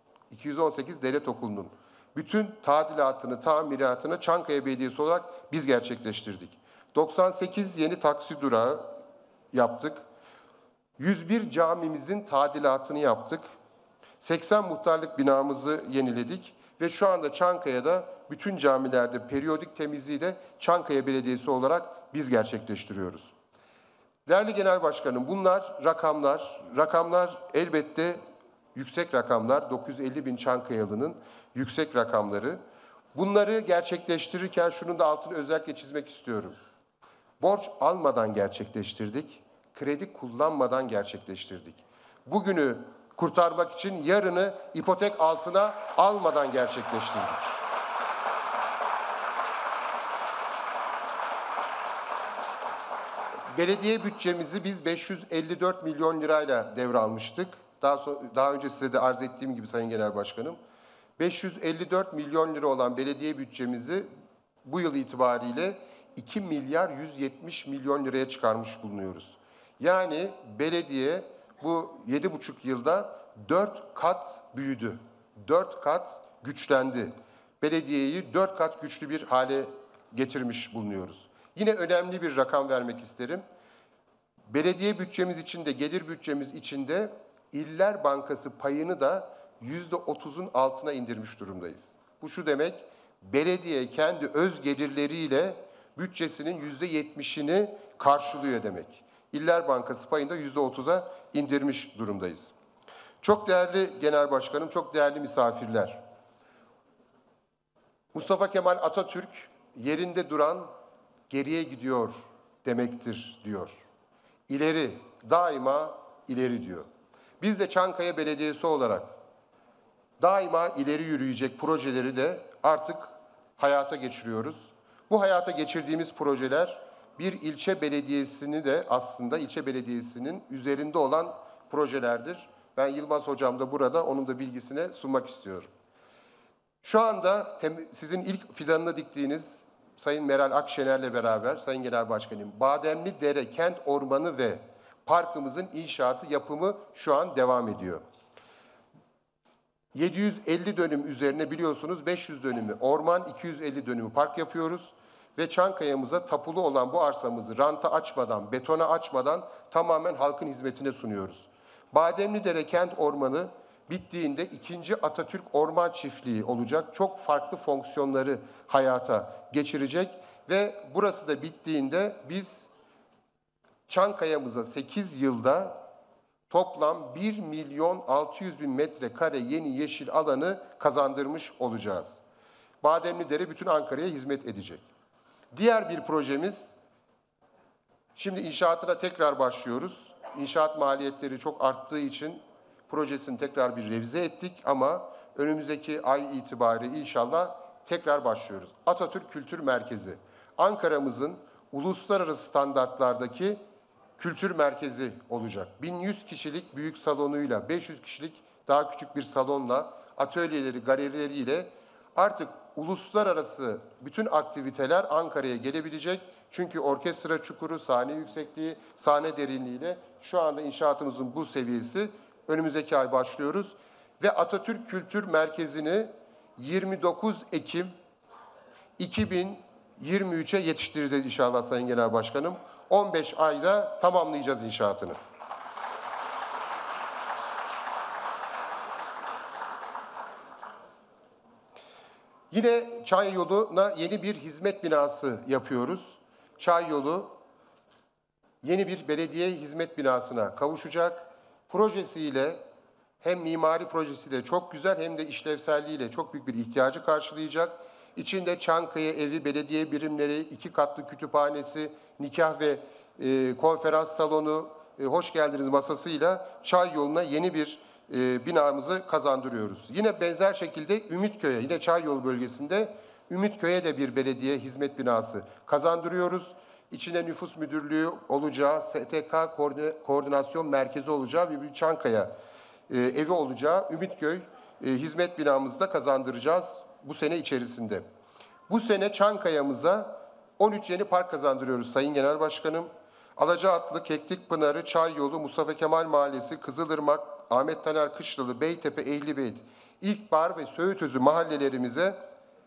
bütün tadilatını, tamiratını Çankaya Belediyesi olarak biz gerçekleştirdik. 98 yeni taksi durağı yaptık. 101 camimizin tadilatını yaptık. 80 muhtarlık binamızı yeniledik ve şu anda Çankaya'da bütün camilerde periyodik temizliği de Çankaya Belediyesi olarak biz gerçekleştiriyoruz. Değerli Genel Başkanım, bunlar rakamlar. Rakamlar elbette yüksek rakamlar. 950.000 Çankayalı'nın yüksek rakamları. Bunları gerçekleştirirken şunun da altını özellikle çizmek istiyorum. Borç almadan gerçekleştirdik, kredi kullanmadan gerçekleştirdik. Bugünü kurtarmak için yarını ipotek altına almadan gerçekleştirdik. Belediye bütçemizi biz 554 milyon lirayla devralmıştık. Daha önce size de arz ettiğim gibi Sayın Genel Başkanım. 554 milyon lira olan belediye bütçemizi bu yıl itibariyle 2 milyar 170 milyon liraya çıkarmış bulunuyoruz. Yani belediye bu 7,5 yılda 4 kat büyüdü. 4 kat güçlendi. Belediyeyi 4 kat güçlü bir hale getirmiş bulunuyoruz. Yine önemli bir rakam vermek isterim. Belediye bütçemiz içinde, gelir bütçemiz içinde İller Bankası payını da %30'un altına indirmiş durumdayız. Bu şu demek, belediye kendi öz gelirleriyle bütçesinin %70'ini karşılıyor demek. İller Bankası payını da %30'a indirmiş durumdayız. Çok değerli Genel Başkanım, çok değerli misafirler. Mustafa Kemal Atatürk, yerinde duran geriye gidiyor demektir diyor. İleri, daima ileri diyor. Biz de Çankaya Belediyesi olarak daima ileri yürüyecek projeleri de artık hayata geçiriyoruz. Bu hayata geçirdiğimiz projeler bir ilçe belediyesini de aslında ilçe belediyesinin üzerinde olan projelerdir. Ben Yılmaz Hocam da burada onun da bilgisine sunmak istiyorum. Şu anda sizin ilk fidanını diktiğiniz Sayın Meral Akşener'le beraber, Sayın Genel Başkanım, Bademlidere Kent Ormanı ve Parkımızın inşaatı, yapımı şu an devam ediyor. 750 dönüm üzerine biliyorsunuz 500 dönümü orman, 250 dönümü park yapıyoruz. Ve Çankaya'mıza tapulu olan bu arsamızı ranta açmadan, betona açmadan tamamen halkın hizmetine sunuyoruz. Bademlidere Kent Ormanı bittiğinde 2. Atatürk Orman Çiftliği olacak. Çok farklı fonksiyonları hayata geçirecek ve burası da bittiğinde biz Çankaya'mıza 8 yılda toplam 1.600.000 metrekare yeni yeşil alanı kazandırmış olacağız. Bademlidere bütün Ankara'ya hizmet edecek. Diğer bir projemiz, şimdi inşaatına tekrar başlıyoruz. İnşaat maliyetleri çok arttığı için projesini tekrar bir revize ettik ama önümüzdeki ay itibariyle inşallah tekrar başlıyoruz. Atatürk Kültür Merkezi, Ankara'mızın uluslararası standartlardaki kültür merkezi olacak. 1100 kişilik büyük salonuyla, 500 kişilik daha küçük bir salonla, atölyeleri, galerileriyle artık uluslararası bütün aktiviteler Ankara'ya gelebilecek. Çünkü orkestra çukuru, sahne yüksekliği, sahne derinliğiyle şu anda inşaatımızın bu seviyesi. Önümüzdeki ay başlıyoruz. Ve Atatürk Kültür Merkezi'ni 29 Ekim 2023'e yetiştireceğiz inşallah Sayın Genel Başkanım. 15 ayda tamamlayacağız inşaatını. Yine Çay Yolu'na yeni bir hizmet binası yapıyoruz. Çay Yolu yeni bir belediye hizmet binasına kavuşacak. Projesiyle hem mimari projesiyle çok güzel hem de işlevselliğiyle çok büyük bir ihtiyacı karşılayacak. İçinde Çankaya evi, belediye birimleri, 2 katlı kütüphanesi, nikah ve konferans salonu, hoş geldiniz masasıyla Çay Yolu'na yeni bir binamızı kazandırıyoruz. Yine benzer şekilde Ümitköy'e, yine Çay Yolu bölgesinde Ümitköy'e de bir belediye hizmet binası kazandırıyoruz. İçinde nüfus müdürlüğü olacağı, STK koordinasyon merkezi olacağı ve bir Çankaya evi olacağı Ümitköy hizmet binamızı da kazandıracağız bu sene içerisinde. Bu sene Çankaya'mıza 13 yeni park kazandırıyoruz Sayın Genel Başkanım. Alacaatlı, Keklikpınarı, Çay Yolu, Mustafa Kemal Mahallesi, Kızılırmak, Ahmet Taner Kışlalı, Beytepe, Ehlibeyt, İlkbahar ve Söğütözü mahallelerimize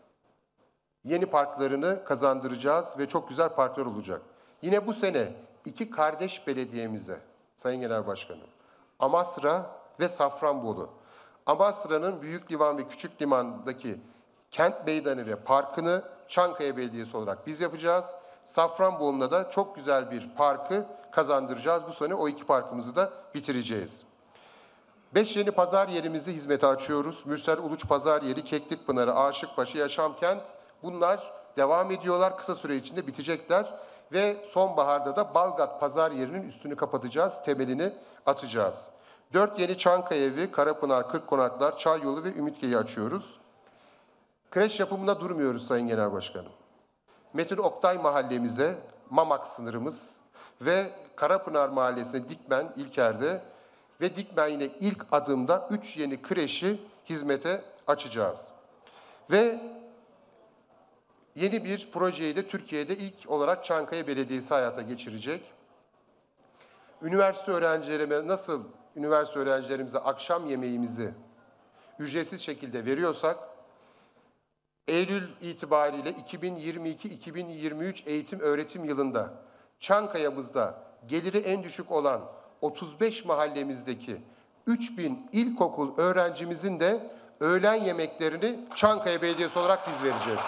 yeni parklarını kazandıracağız ve çok güzel parklar olacak. Yine bu sene 2 kardeş belediyemize Sayın Genel Başkanım, Amasra ve Safranbolu. Amasra'nın Büyük Liman ve Küçük Liman'daki kent meydanı ve parkını Çankaya Belediyesi olarak biz yapacağız. Safranbolu'na da çok güzel bir parkı kazandıracağız. Bu sene o 2 parkımızı da bitireceğiz. 5 yeni pazar yerimizi hizmete açıyoruz. Mürsel Uluç Pazar Yeri, Keklikpınarı, Aşıkbaşı, Yaşamkent. Bunlar devam ediyorlar. Kısa süre içinde bitecekler. Ve sonbaharda da Balgat Pazar Yeri'nin üstünü kapatacağız, temelini atacağız. 4 yeni Çankaya Evi, Karapınar, Kırkkonaklar, Çay Yolu ve Ümitköy'ü açıyoruz. Kreş yapımında durmuyoruz Sayın Genel Başkanım. Metin Oktay mahallemize, Mamak sınırımız ve Karapınar Mahallesi'ne Dikmen, İlker'de ve Dikmen yine ilk adımda 3 yeni kreşi hizmete açacağız. Ve yeni bir projeyi de Türkiye'de ilk olarak Çankaya Belediyesi hayata geçirecek. Üniversite öğrencilerimize akşam yemeğimizi ücretsiz şekilde veriyorsak, Eylül itibariyle 2022-2023 eğitim öğretim yılında Çankaya'mızda geliri en düşük olan 35 mahallemizdeki 3000 ilkokul öğrencimizin de öğlen yemeklerini Çankaya Belediyesi olarak biz vereceğiz.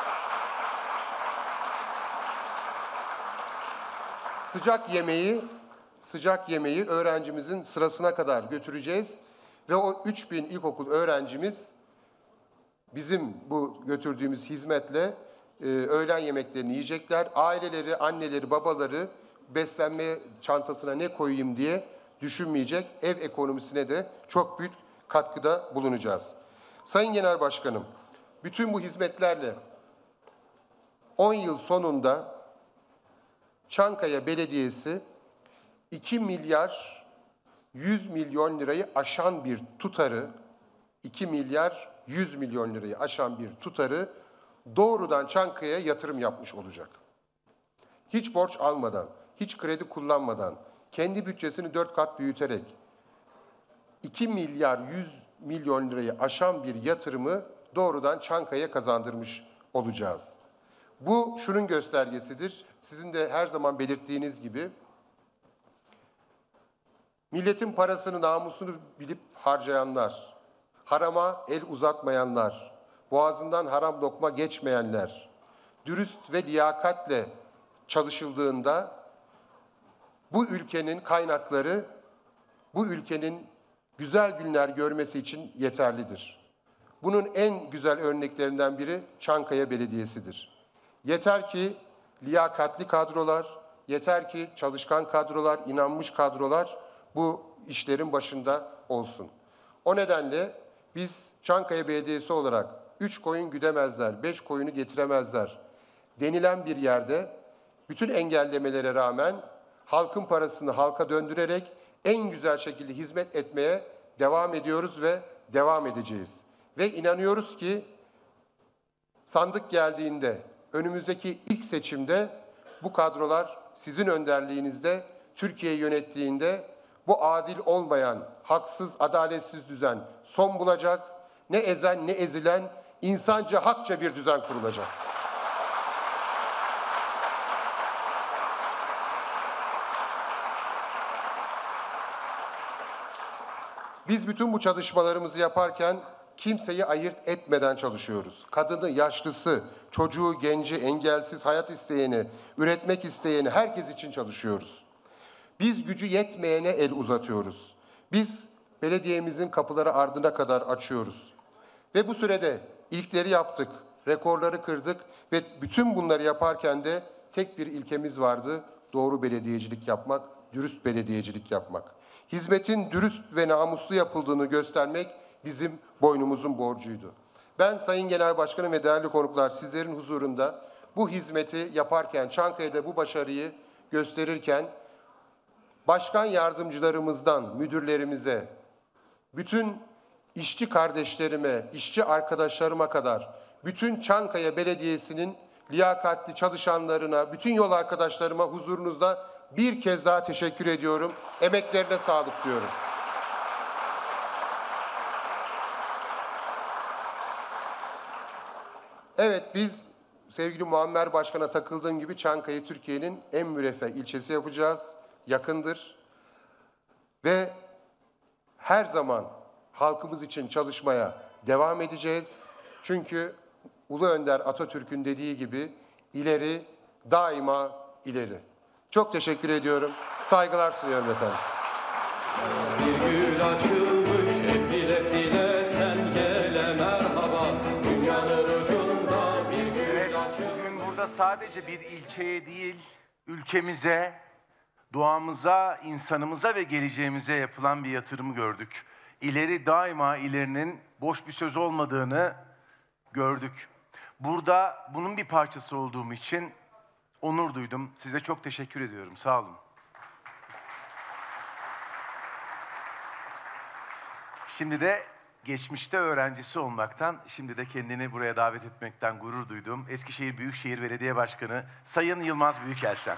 Sıcak yemeği öğrencimizin sırasına kadar götüreceğiz ve o 3000 ilkokul öğrencimiz bizim bu götürdüğümüz hizmetle öğlen yemeklerini yiyecekler. Aileleri, anneleri, babaları beslenme çantasına ne koyayım diye düşünmeyecek. Ev ekonomisine de çok büyük katkıda bulunacağız. Sayın Genel Başkanım, bütün bu hizmetlerle 10 yıl sonunda Çankaya Belediyesi 2 milyar 100 milyon lirayı aşan bir tutarı, 2 milyar 100 milyon lirayı aşan bir tutarı doğrudan Çankaya'ya yatırım yapmış olacak. Hiç borç almadan, hiç kredi kullanmadan, kendi bütçesini 4 kat büyüterek 2 milyar 100 milyon lirayı aşan bir yatırımı doğrudan Çankaya'ya kazandırmış olacağız. Bu şunun göstergesidir. Sizin de her zaman belirttiğiniz gibi milletin parasını, namusunu bilip harcayanlar, harama el uzatmayanlar, boğazından haram lokma geçmeyenler, dürüst ve liyakatle çalışıldığında bu ülkenin kaynakları, bu ülkenin güzel günler görmesi için yeterlidir. Bunun en güzel örneklerinden biri Çankaya Belediyesi'dir. Yeter ki liyakatli kadrolar, yeter ki çalışkan kadrolar, inanmış kadrolar bu işlerin başında olsun. O nedenle biz Çankaya Belediyesi olarak 3 koyun güdemezler, 5 koyunu getiremezler denilen bir yerde bütün engellemelere rağmen halkın parasını halka döndürerek en güzel şekilde hizmet etmeye devam ediyoruz ve devam edeceğiz. Ve inanıyoruz ki sandık geldiğinde, önümüzdeki ilk seçimde bu kadrolar sizin önderliğinizde Türkiye'yi yönettiğinde bu adil olmayan, haksız, adaletsiz düzen son bulacak. Ne ezen ne ezilen insanca, hakça bir düzen kurulacak. Biz bütün bu çalışmalarımızı yaparken kimseyi ayırt etmeden çalışıyoruz. Kadını, yaşlısı, çocuğu, genci, engelsiz, hayat isteyeni, üretmek isteyeni herkes için çalışıyoruz. Biz gücü yetmeyene el uzatıyoruz. Biz belediyemizin kapıları ardına kadar açıyoruz. Ve bu sürede ilkleri yaptık, rekorları kırdık ve bütün bunları yaparken de tek bir ilkemiz vardı: doğru belediyecilik yapmak, dürüst belediyecilik yapmak. Hizmetin dürüst ve namuslu yapıldığını göstermek bizim boynumuzun borcuydu. Ben Sayın Genel Başkanım ve değerli konuklar, sizlerin huzurunda bu hizmeti yaparken, Çankaya'da bu başarıyı gösterirken, başkan yardımcılarımızdan müdürlerimize, bütün işçi kardeşlerime, işçi arkadaşlarıma kadar, bütün Çankaya Belediyesi'nin liyakatli çalışanlarına, bütün yol arkadaşlarıma huzurunuzda bir kez daha teşekkür ediyorum. Emeklerine sağlık diyorum. Evet, biz sevgili Muammer Başkan'a takıldığım gibi Çankaya'yı Türkiye'nin en müreffeh ilçesi yapacağız. Yakındır. Ve her zaman halkımız için çalışmaya devam edeceğiz. Çünkü Ulu Önder Atatürk'ün dediği gibi ileri, daima ileri. Çok teşekkür ediyorum. Saygılar sunuyorum efendim. Bir gül açılmış efile file, sen gele merhaba. Dünyanın ucunda bir gül açılmış. Bugün burada sadece bir ilçeye değil, ülkemize, doğamıza, insanımıza ve geleceğimize yapılan bir yatırımı gördük. İleri, daima ilerinin boş bir söz olmadığını gördük. Burada bunun bir parçası olduğum için onur duydum. Size çok teşekkür ediyorum. Sağ olun. Şimdi de geçmişte öğrencisi olmaktan, şimdi de kendini buraya davet etmekten gurur duydum. Eskişehir Büyükşehir Belediye Başkanı Sayın Yılmaz Büyükelçen.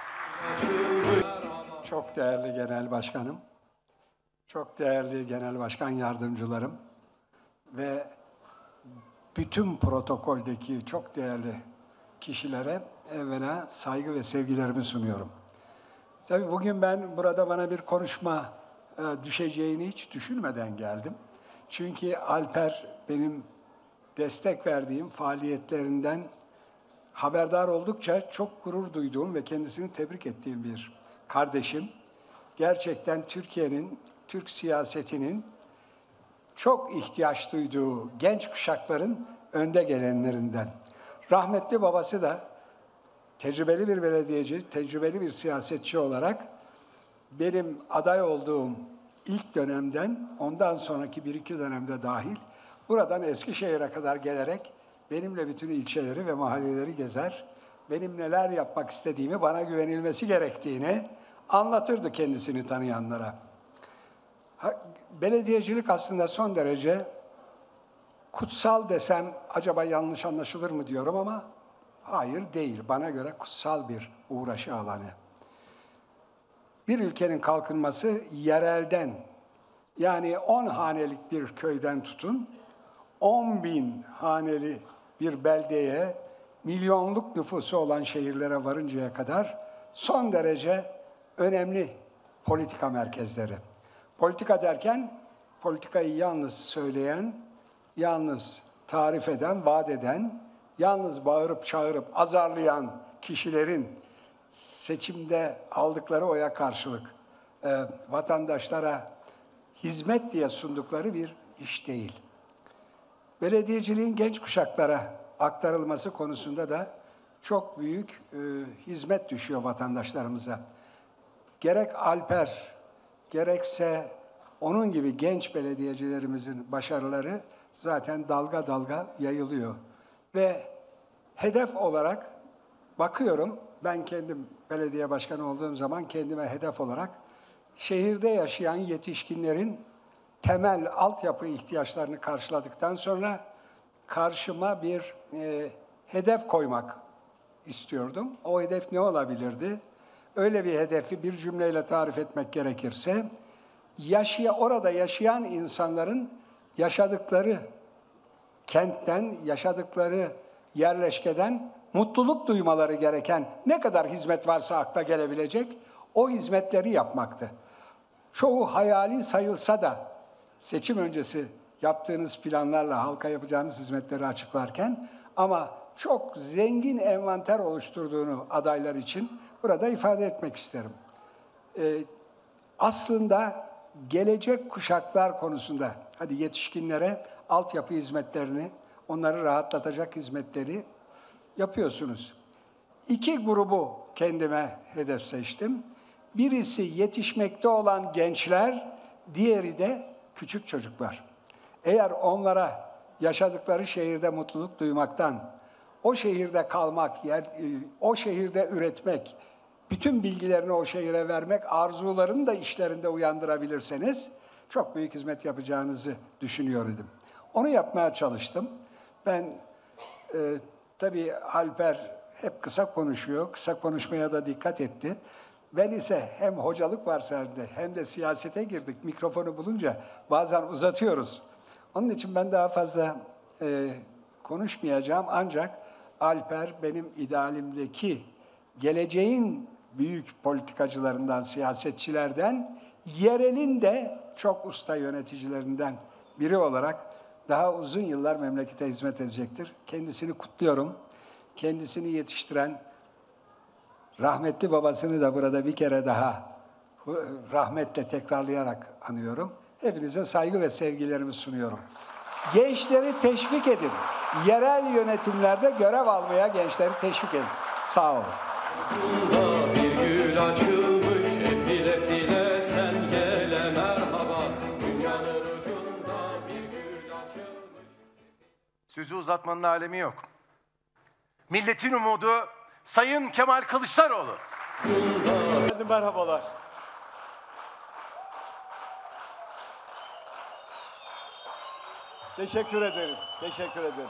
Çok değerli Genel Başkanım, çok değerli Genel Başkan Yardımcılarım ve bütün protokoldeki çok değerli kişilere evvela saygı ve sevgilerimi sunuyorum. Tabii bugün ben burada bana bir konuşma düşeceğini hiç düşünmeden geldim. Çünkü Alper benim destek verdiğim faaliyetlerinden haberdar oldukça çok gurur duyduğum ve kendisini tebrik ettiğim bir kardeşim. Gerçekten Türkiye'nin, Türk siyasetinin çok ihtiyaç duyduğu genç kuşakların önde gelenlerinden. Rahmetli babası da tecrübeli bir belediyeci, tecrübeli bir siyasetçi olarak benim aday olduğum ilk dönemden, ondan sonraki 1-2 dönemde dahil, buradan Eskişehir'e kadar gelerek benimle bütün ilçeleri ve mahalleleri gezer, benim neler yapmak istediğimi, bana güvenilmesi gerektiğini anlatırdı kendisini tanıyanlara. Belediyecilik aslında son derece kutsal desem acaba yanlış anlaşılır mı diyorum ama hayır değil. Bana göre kutsal bir uğraşı alanı. Bir ülkenin kalkınması yerelden, yani 10 hanelik bir köyden tutun, 10.000 haneli bir beldeye, milyonluk nüfusu olan şehirlere varıncaya kadar son derece önemli politika merkezleri. Politika derken, politikayı yalnız söyleyen, yalnız tarif eden, vaat eden, yalnız bağırıp çağırıp azarlayan kişilerin seçimde aldıkları oya karşılık vatandaşlara hizmet diye sundukları bir iş değil. Belediyeciliğin genç kuşaklara aktarılması konusunda da çok büyük hizmet düşüyor vatandaşlarımıza. Gerek Alper, gerekse onun gibi genç belediyecilerimizin başarıları zaten dalga dalga yayılıyor. Ve hedef olarak bakıyorum, ben kendim belediye başkanı olduğum zaman kendime hedef olarak şehirde yaşayan yetişkinlerin temel altyapı ihtiyaçlarını karşıladıktan sonra karşıma bir hedef koymak istiyordum. O hedef ne olabilirdi? Öyle bir hedefi bir cümleyle tarif etmek gerekirse, orada yaşayan insanların yaşadıkları kentten, yaşadıkları yerleşkeden mutluluk duymaları gereken ne kadar hizmet varsa akla gelebilecek, o hizmetleri yapmaktı. Çoğu hayali sayılsa da seçim öncesi yaptığınız planlarla halka yapacağınız hizmetleri açıklarken ama çok zengin envanter oluşturduğunu adaylar için burada ifade etmek isterim. Aslında gelecek kuşaklar konusunda, hadi yetişkinlere altyapı hizmetlerini, onları rahatlatacak hizmetleri yapıyorsunuz. 2 grubu kendime hedef seçtim. Birisi yetişmekte olan gençler, diğeri de küçük çocuklar. Eğer onlara yaşadıkları şehirde mutluluk duymaktan, o şehirde kalmak, o şehirde üretmek, bütün bilgilerini o şehire vermek, arzularını da işlerinde uyandırabilirseniz çok büyük hizmet yapacağınızı düşünüyor idim. Onu yapmaya çalıştım. Ben tabii Alper hep kısa konuşuyor, kısa konuşmaya da dikkat etti. Ben ise hem hocalık var sende hem de siyasete girdik. Mikrofonu bulunca bazen uzatıyoruz. Onun için ben daha fazla konuşmayacağım. Ancak Alper benim idealimdeki geleceğin büyük politikacılarından, siyasetçilerden, yerelin de çok usta yöneticilerinden biri olarak daha uzun yıllar memlekete hizmet edecektir. Kendisini kutluyorum. Kendisini yetiştiren rahmetli babasını da burada bir kere daha rahmetle tekrarlayarak anıyorum. Hepinize saygı ve sevgilerimi sunuyorum. Gençleri teşvik edin. Yerel yönetimlerde görev almaya gençleri teşvik edin. Sağ olun. Ucunda bir gül açılmış, efile file sen gele merhaba. Dünyanın ucunda bir gül açılmış. Sözü uzatmanın alemi yok. Milletin umudu Sayın Kemal Kılıçdaroğlu. Merhabalar. Teşekkür ederim. Teşekkür ederim.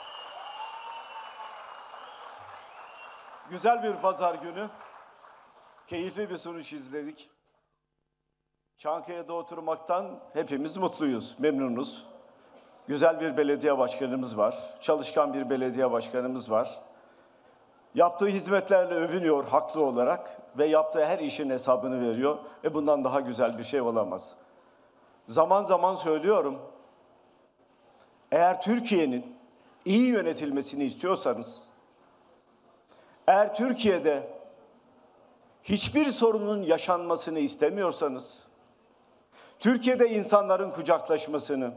Güzel bir pazar günü. Keyifli bir sonuç izledik. Çankaya'da oturmaktan hepimiz mutluyuz, memnunuz. Güzel bir belediye başkanımız var. Çalışkan bir belediye başkanımız var. Yaptığı hizmetlerle övünüyor haklı olarak ve yaptığı her işin hesabını veriyor. Bundan daha güzel bir şey olamaz. Zaman zaman söylüyorum, eğer Türkiye'nin iyi yönetilmesini istiyorsanız, eğer Türkiye'de hiçbir sorunun yaşanmasını istemiyorsanız, Türkiye'de insanların kucaklaşmasını,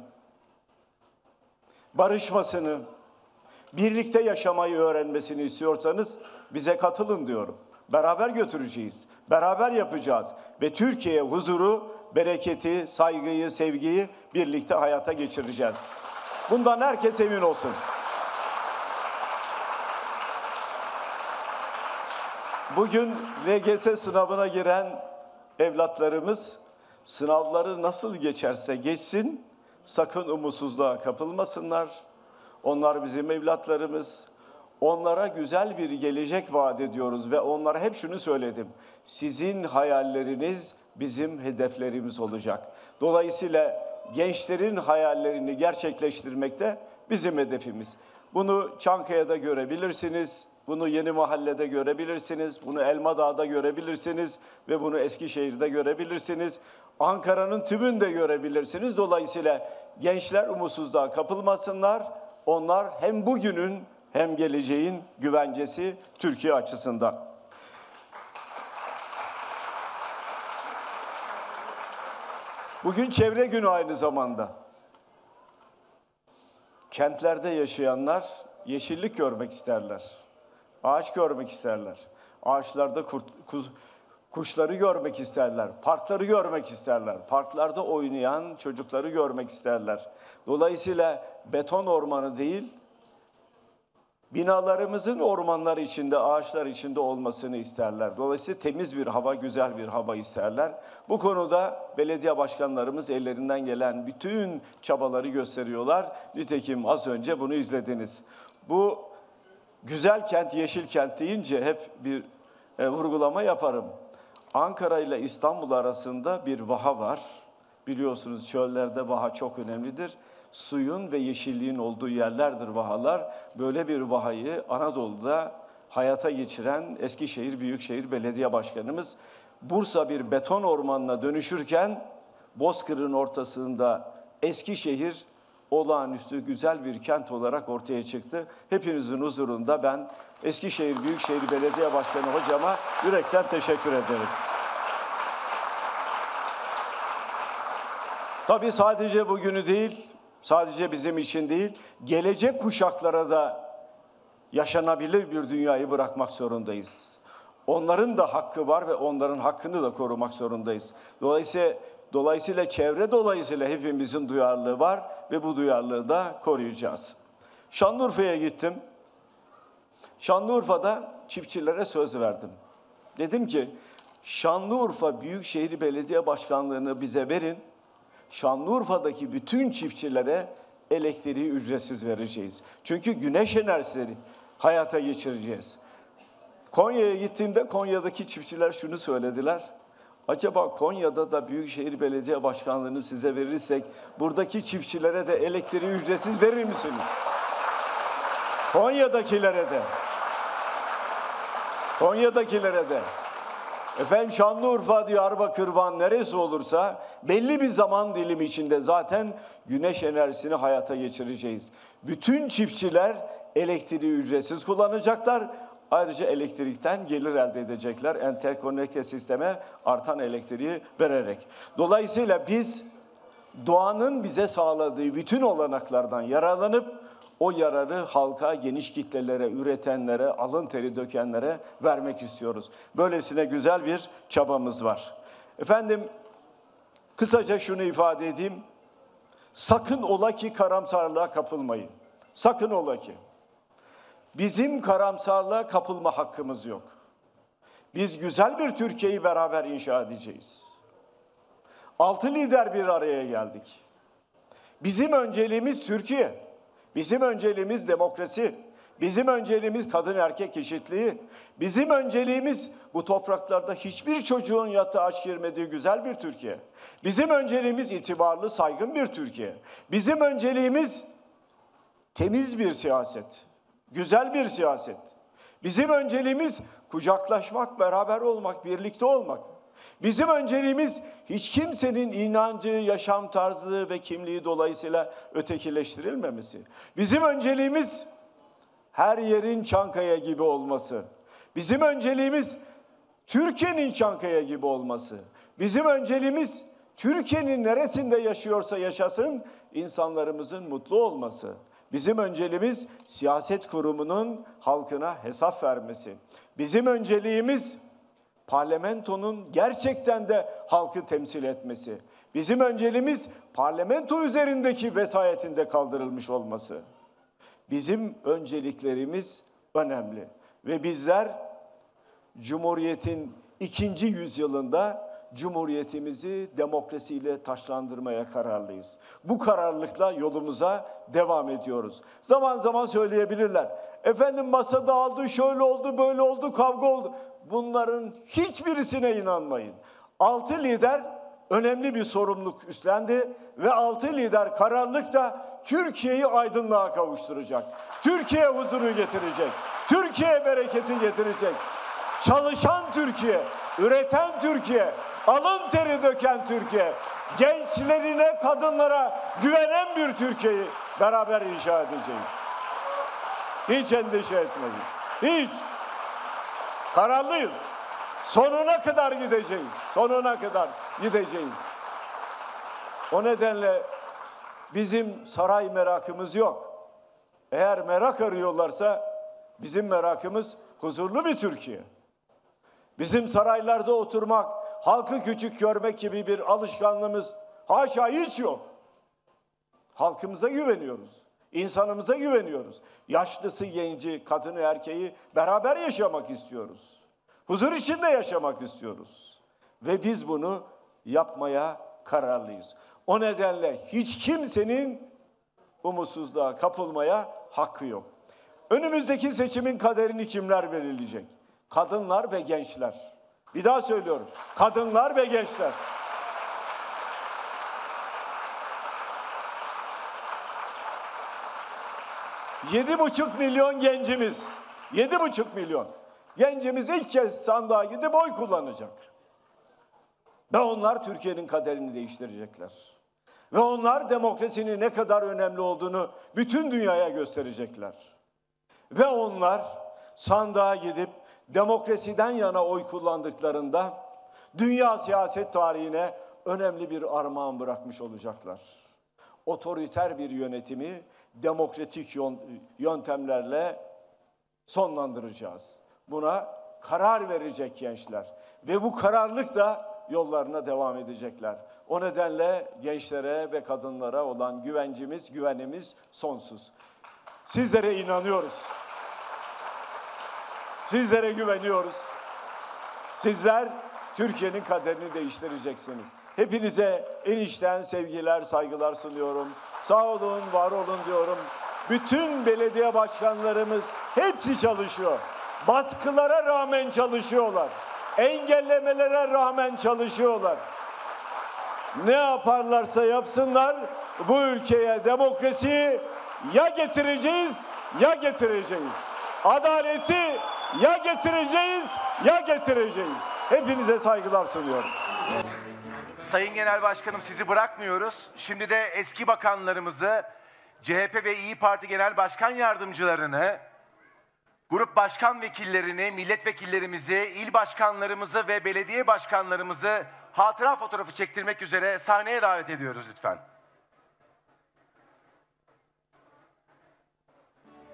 barışmasını, birlikte yaşamayı öğrenmesini istiyorsanız bize katılın diyorum. Beraber götüreceğiz, beraber yapacağız ve Türkiye'ye huzuru, bereketi, saygıyı, sevgiyi birlikte hayata geçireceğiz. Bundan herkes emin olsun. Bugün LGS sınavına giren evlatlarımız sınavları nasıl geçerse geçsin, sakın umutsuzluğa kapılmasınlar. Onlar bizim evlatlarımız. Onlara güzel bir gelecek vaat ediyoruz ve onlara hep şunu söyledim. Sizin hayalleriniz bizim hedeflerimiz olacak. Dolayısıyla gençlerin hayallerini gerçekleştirmek de bizim hedefimiz. Bunu Çankaya'da görebilirsiniz, bunu Yeni Mahalle'de görebilirsiniz, bunu Elmadağ'da görebilirsiniz ve bunu Eskişehir'de görebilirsiniz. Ankara'nın tümünde görebilirsiniz. Dolayısıyla gençler umutsuzluğa kapılmasınlar. Onlar hem bugünün hem geleceğin güvencesi Türkiye açısından. Bugün çevre günü aynı zamanda. Kentlerde yaşayanlar yeşillik görmek isterler. Ağaç görmek isterler. Ağaçlarda kuşları görmek isterler. Parkları görmek isterler. Parklarda oynayan çocukları görmek isterler. Dolayısıyla beton ormanı değil, binalarımızın ormanlar içinde, ağaçlar içinde olmasını isterler. Dolayısıyla temiz bir hava, güzel bir hava isterler. Bu konuda belediye başkanlarımız ellerinden gelen bütün çabaları gösteriyorlar. Nitekim az önce bunu izlediniz. Bu güzel kent, yeşil kent deyince hep bir vurgulama yaparım. Ankara ile İstanbul arasında bir vaha var. Biliyorsunuz çöllerde vaha çok önemlidir. Suyun ve yeşilliğin olduğu yerlerdir vahalar. Böyle bir vahayı Anadolu'da hayata geçiren Eskişehir Büyükşehir Belediye Başkanımız Bursa bir beton ormanına dönüşürken Bozkır'ın ortasında Eskişehir olağanüstü güzel bir kent olarak ortaya çıktı. Hepinizin huzurunda ben Eskişehir Büyükşehir Belediye Başkanı hocama yürekten teşekkür ederim. Tabii sadece bugünü değil, sadece bizim için değil, gelecek kuşaklara da yaşanabilir bir dünyayı bırakmak zorundayız. Onların da hakkı var ve onların hakkını da korumak zorundayız. Dolayısıyla çevre dolayısıyla hepimizin duyarlılığı var ve bu duyarlılığı da koruyacağız. Şanlıurfa'ya gittim. Şanlıurfa'da çiftçilere söz verdim. Dedim ki Şanlıurfa Büyükşehir Belediye Başkanlığı'nı bize verin. Şanlıurfa'daki bütün çiftçilere elektriği ücretsiz vereceğiz. Çünkü güneş enerjisini hayata geçireceğiz. Konya'ya gittiğimde Konya'daki çiftçiler şunu söylediler. Acaba Konya'da da Büyükşehir Belediye Başkanlığı'nı size verirsek buradaki çiftçilere de elektriği ücretsiz verir misiniz? Konya'dakilere de. Konya'dakilere de. Efendim Şanlıurfa, Diyarbakır, Van neresi olursa belli bir zaman dilimi içinde zaten güneş enerjisini hayata geçireceğiz. Bütün çiftçiler elektriği ücretsiz kullanacaklar. Ayrıca elektrikten gelir elde edecekler. Enterkonekte sisteme artan elektriği vererek. Dolayısıyla biz doğanın bize sağladığı bütün olanaklardan yararlanıp o yararı halka, geniş kitlelere, üretenlere, alın teri dökenlere vermek istiyoruz. Böylesine güzel bir çabamız var. Efendim, kısaca şunu ifade edeyim. Sakın ola ki karamsarlığa kapılmayın. Sakın ola ki. Bizim karamsarlığa kapılma hakkımız yok. Biz güzel bir Türkiye'yi beraber inşa edeceğiz. 6 lider bir araya geldik. Bizim önceliğimiz Türkiye. Bizim önceliğimiz demokrasi. Bizim önceliğimiz kadın erkek eşitliği. Bizim önceliğimiz bu topraklarda hiçbir çocuğun yatağa aç girmediği güzel bir Türkiye. Bizim önceliğimiz itibarlı, saygın bir Türkiye. Bizim önceliğimiz temiz bir siyaset, güzel bir siyaset. Bizim önceliğimiz kucaklaşmak, beraber olmak, birlikte olmak. Bizim önceliğimiz hiç kimsenin inancı, yaşam tarzı ve kimliği dolayısıyla ötekileştirilmemesi. Bizim önceliğimiz her yerin Çankaya gibi olması. Bizim önceliğimiz Türkiye'nin Çankaya gibi olması. Bizim önceliğimiz Türkiye'nin neresinde yaşıyorsa yaşasın insanlarımızın mutlu olması. Bizim önceliğimiz siyaset kurumunun halkına hesap vermesi. Bizim önceliğimiz parlamentonun gerçekten de halkı temsil etmesi. Bizim önceliğimiz parlamento üzerindeki vesayetinde kaldırılmış olması. Bizim önceliklerimiz önemli. Ve bizler Cumhuriyet'in 2. yüzyılında Cumhuriyetimizi demokrasiyle taçlandırmaya kararlıyız. Bu kararlılıkla yolumuza devam ediyoruz. Zaman zaman söyleyebilirler. Efendim masa dağıldı, şöyle oldu, böyle oldu, kavga oldu. Bunların hiçbirisine inanmayın. 6 lider önemli bir sorumluluk üstlendi ve 6 lider kararlılıkla Türkiye'yi aydınlığa kavuşturacak. Türkiye huzuru getirecek. Türkiye bereketi getirecek. Çalışan Türkiye, üreten Türkiye, alın teri döken Türkiye, gençlerine, kadınlara güvenen bir Türkiye'yi beraber inşa edeceğiz. Hiç endişe etmeyin. Hiç. Kararlıyız. Sonuna kadar gideceğiz. Sonuna kadar gideceğiz. O nedenle bizim saray merakımız yok. Eğer merak arıyorlarsa bizim merakımız huzurlu bir Türkiye. Bizim saraylarda oturmak, halkı küçük görmek gibi bir alışkanlığımız haşa hiç yok. Halkımıza güveniyoruz. İnsanımıza güveniyoruz. Yaşlısı, genci, kadını, erkeği beraber yaşamak istiyoruz. Huzur içinde yaşamak istiyoruz. Ve biz bunu yapmaya kararlıyız. O nedenle hiç kimsenin umutsuzluğa kapılmaya hakkı yok. Önümüzdeki seçimin kaderini kimler belirleyecek? Kadınlar ve gençler. Bir daha söylüyorum. Kadınlar ve gençler. $7,5 milyon gencimiz. 7,5 milyon. Gencimiz ilk kez sandığa gidip oy kullanacak. Ve onlar Türkiye'nin kaderini değiştirecekler. Ve onlar demokrasinin ne kadar önemli olduğunu bütün dünyaya gösterecekler. Ve onlar sandığa gidip demokrasiden yana oy kullandıklarında dünya siyaset tarihine önemli bir armağan bırakmış olacaklar. Otoriter bir yönetimi demokratik yöntemlerle sonlandıracağız. Buna karar verecek gençler ve bu kararlılıkla yollarına devam edecekler. O nedenle gençlere ve kadınlara olan güvencimiz, güvenimiz sonsuz. Sizlere inanıyoruz. Sizlere güveniyoruz. Sizler Türkiye'nin kaderini değiştireceksiniz. Hepinize en içten sevgiler, saygılar sunuyorum. Sağ olun, var olun diyorum. Bütün belediye başkanlarımız hepsi çalışıyor. Baskılara rağmen çalışıyorlar. Engellemelere rağmen çalışıyorlar. Ne yaparlarsa yapsınlar bu ülkeye demokrasiyi ya getireceğiz ya getireceğiz. Adaleti ya getireceğiz ya getireceğiz. Hepinize saygılar sunuyorum. Sayın Genel Başkanım sizi bırakmıyoruz. Şimdi de eski bakanlarımızı, CHP ve İYİ Parti Genel Başkan Yardımcılarını, grup başkan vekillerini, milletvekillerimizi, il başkanlarımızı ve belediye başkanlarımızı hatıra fotoğrafı çektirmek üzere sahneye davet ediyoruz lütfen.